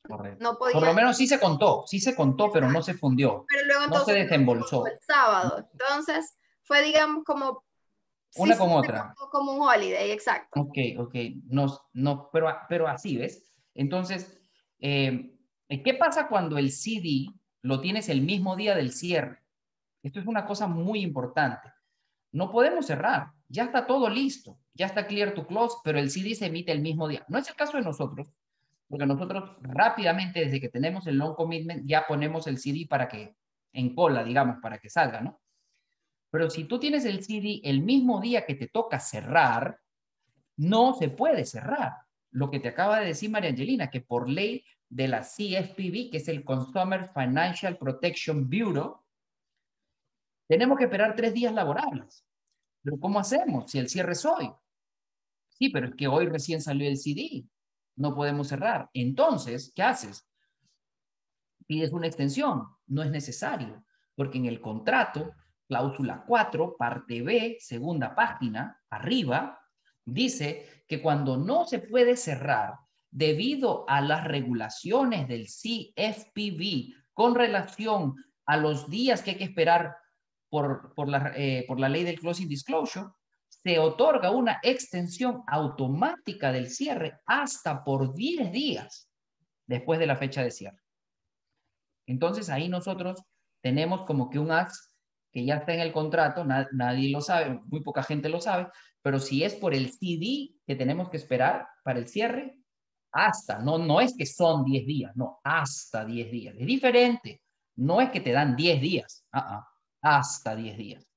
Correcto. No podía. Por lo menos sí se contó, pero no se fundió. Pero luego No se entonces desembolsó. el sábado. Entonces fue, digamos, como sí Una se con otra. contó como un holiday, exacto. Ok, ok. No, pero así, ¿ves? Entonces, ¿qué pasa cuando el CD lo tienes el mismo día del cierre? Esto es una cosa muy importante. No podemos cerrar. Ya está todo listo. Ya está clear to close, pero el CD se emite el mismo día. No es el caso de nosotros, porque nosotros rápidamente, desde que tenemos el long commitment, ya ponemos el CD para que, en cola, digamos, para que salga, ¿no? Pero si tú tienes el CD el mismo día que te toca cerrar, no se puede cerrar. Lo que te acaba de decir María Angelina, que por ley de la CFPB, que es el Consumer Financial Protection Bureau, tenemos que esperar 3 días laborables. Pero ¿cómo hacemos si el cierre es hoy? Sí, pero es que hoy recién salió el CD. No podemos cerrar. Entonces, ¿qué haces? Pides una extensión. No es necesario, porque en el contrato, cláusula 4, parte B, segunda página, arriba, dice que cuando no se puede cerrar debido a las regulaciones del CFPB con relación a los días que hay que esperar por la ley del closing disclosure, se otorga una extensión automática del cierre hasta por 10 días después de la fecha de cierre. Entonces ahí nosotros tenemos como que un as que ya está en el contrato, nadie lo sabe, muy poca gente lo sabe, pero si es por el CD que tenemos que esperar para el cierre, hasta, no es que son 10 días, no, hasta 10 días. Es diferente, no es que te dan 10 días, hasta 10 días.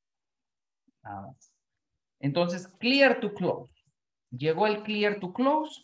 Nada más. Entonces, clear to close. Llegó el clear to close.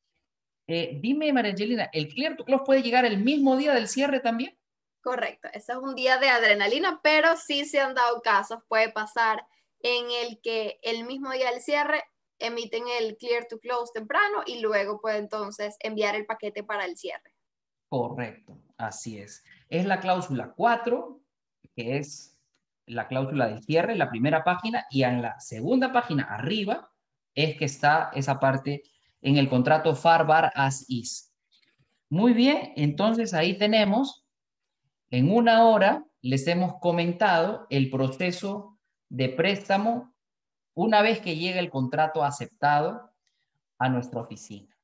Dime, María Angelina, ¿el clear to close puede llegar el mismo día del cierre también? Correcto, ese es un día de adrenalina, pero sí se han dado casos, puede pasar en el que el mismo día del cierre emiten el clear to close temprano y luego puede entonces enviar el paquete para el cierre. Correcto, así es. Es la cláusula 4, que es la cláusula del cierre, la primera página, y en la segunda página arriba es que está esa parte en el contrato FAR/BAR as is. Muy bien, entonces ahí tenemos, en una hora les hemos comentado el proceso de préstamo una vez que llega el contrato aceptado a nuestra oficina.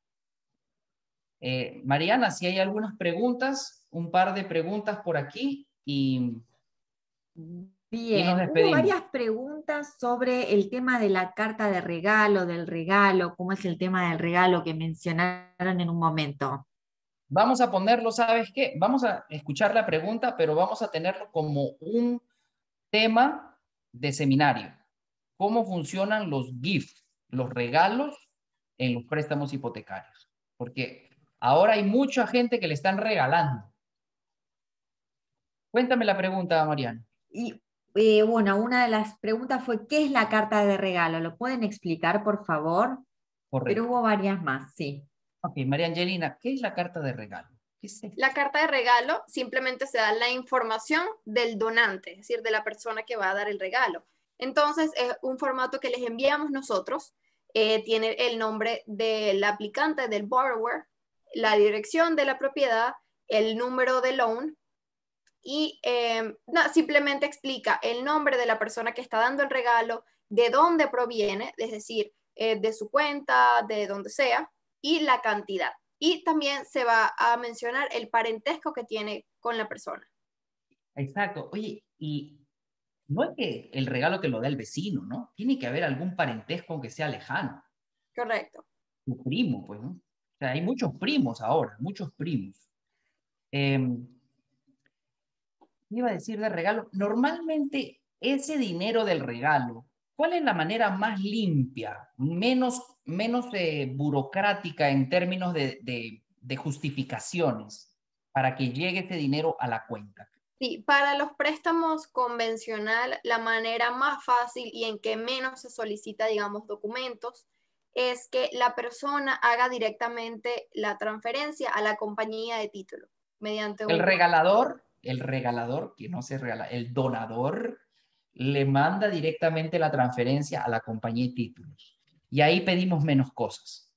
Mariana, si hay algunas preguntas, un par de preguntas por aquí y nos Bien, hubo despedimos. varias preguntas sobre el tema de la carta de regalo, del regalo, cómo es el tema del regalo que mencionaron en un momento. Vamos a ponerlo, ¿sabes qué? Vamos a escuchar la pregunta, pero vamos a tenerlo como un tema de seminario. ¿Cómo funcionan los gifts, los regalos en los préstamos hipotecarios? Porque ahora hay mucha gente que le están regalando. Cuéntame la pregunta, Mariana. Y bueno, una de las preguntas fue, ¿qué es la carta de regalo? ¿Lo pueden explicar, por favor? Pero Correcto. hubo varias más, sí. Ok, María Angelina, ¿qué es la carta de regalo? ¿Qué es esto? La carta de regalo simplemente se da la información del donante, es decir, de la persona que va a dar el regalo. Entonces, es un formato que les enviamos nosotros, tiene el nombre del aplicante, del borrower, la dirección de la propiedad, el número de loan y simplemente explica el nombre de la persona que está dando el regalo, de dónde proviene, es decir, de su cuenta, de donde sea, y la cantidad. Y también se va a mencionar el parentesco que tiene con la persona. Exacto. Oye, y no es que el regalo te lo da el vecino, ¿no? Tiene que haber algún parentesco aunque sea lejano. Correcto. Tu primo, pues, ¿no? O sea, hay muchos primos ahora, muchos primos. Eh, Iba a decir de regalo, normalmente ese dinero del regalo, ¿cuál es la manera más limpia, menos burocrática en términos de justificaciones para que llegue ese dinero a la cuenta? Sí, para los préstamos convencional, la manera más fácil y en que menos se solicita, digamos, documentos, es que la persona haga directamente la transferencia a la compañía de título mediante un... El regalador, que no se regala, el donador le manda directamente la transferencia a la compañía de títulos. Y ahí pedimos menos cosas.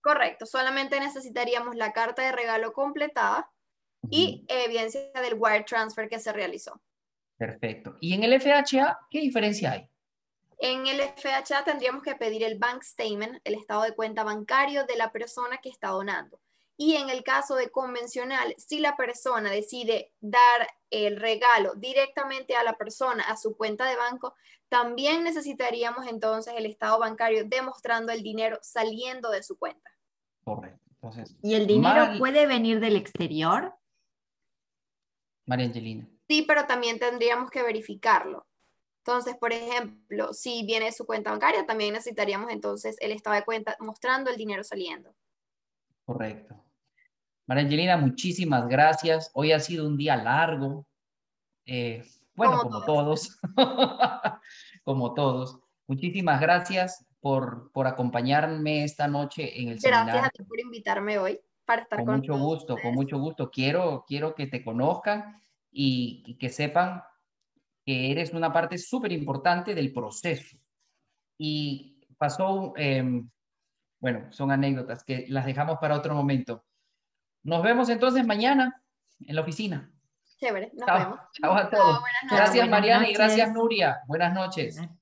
Correcto, solamente necesitaríamos la carta de regalo completada y evidencia del wire transfer que se realizó. Perfecto. ¿Y en el FHA qué diferencia hay? En el FHA tendríamos que pedir el bank statement, el estado de cuenta bancario de la persona que está donando. Y en el caso de convencional, si la persona decide dar el regalo directamente a la persona, a su cuenta de banco, también necesitaríamos entonces el estado bancario demostrando el dinero saliendo de su cuenta. Correcto. Entonces, ¿Y el dinero puede venir del exterior? María Angelina. Sí, pero también tendríamos que verificarlo. Entonces, por ejemplo, si viene de su cuenta bancaria, también necesitaríamos entonces el estado de cuenta mostrando el dinero saliendo. Correcto. María Angelina, muchísimas gracias. Hoy ha sido un día largo. Bueno, como todos. Como todos. Muchísimas gracias por acompañarme esta noche en el seminario. Gracias a ti por invitarme hoy para estar con mucho gusto, con mucho gusto. Quiero que te conozcan y que sepan que eres una parte súper importante del proceso. Y pasó, bueno, son anécdotas que las dejamos para otro momento. Nos vemos entonces mañana en la oficina. Chévere, nos Chao, vemos. chao a todos. Chao, buenas noches. Gracias, Buenas Mariana, y gracias, noches. Nuria. Buenas noches.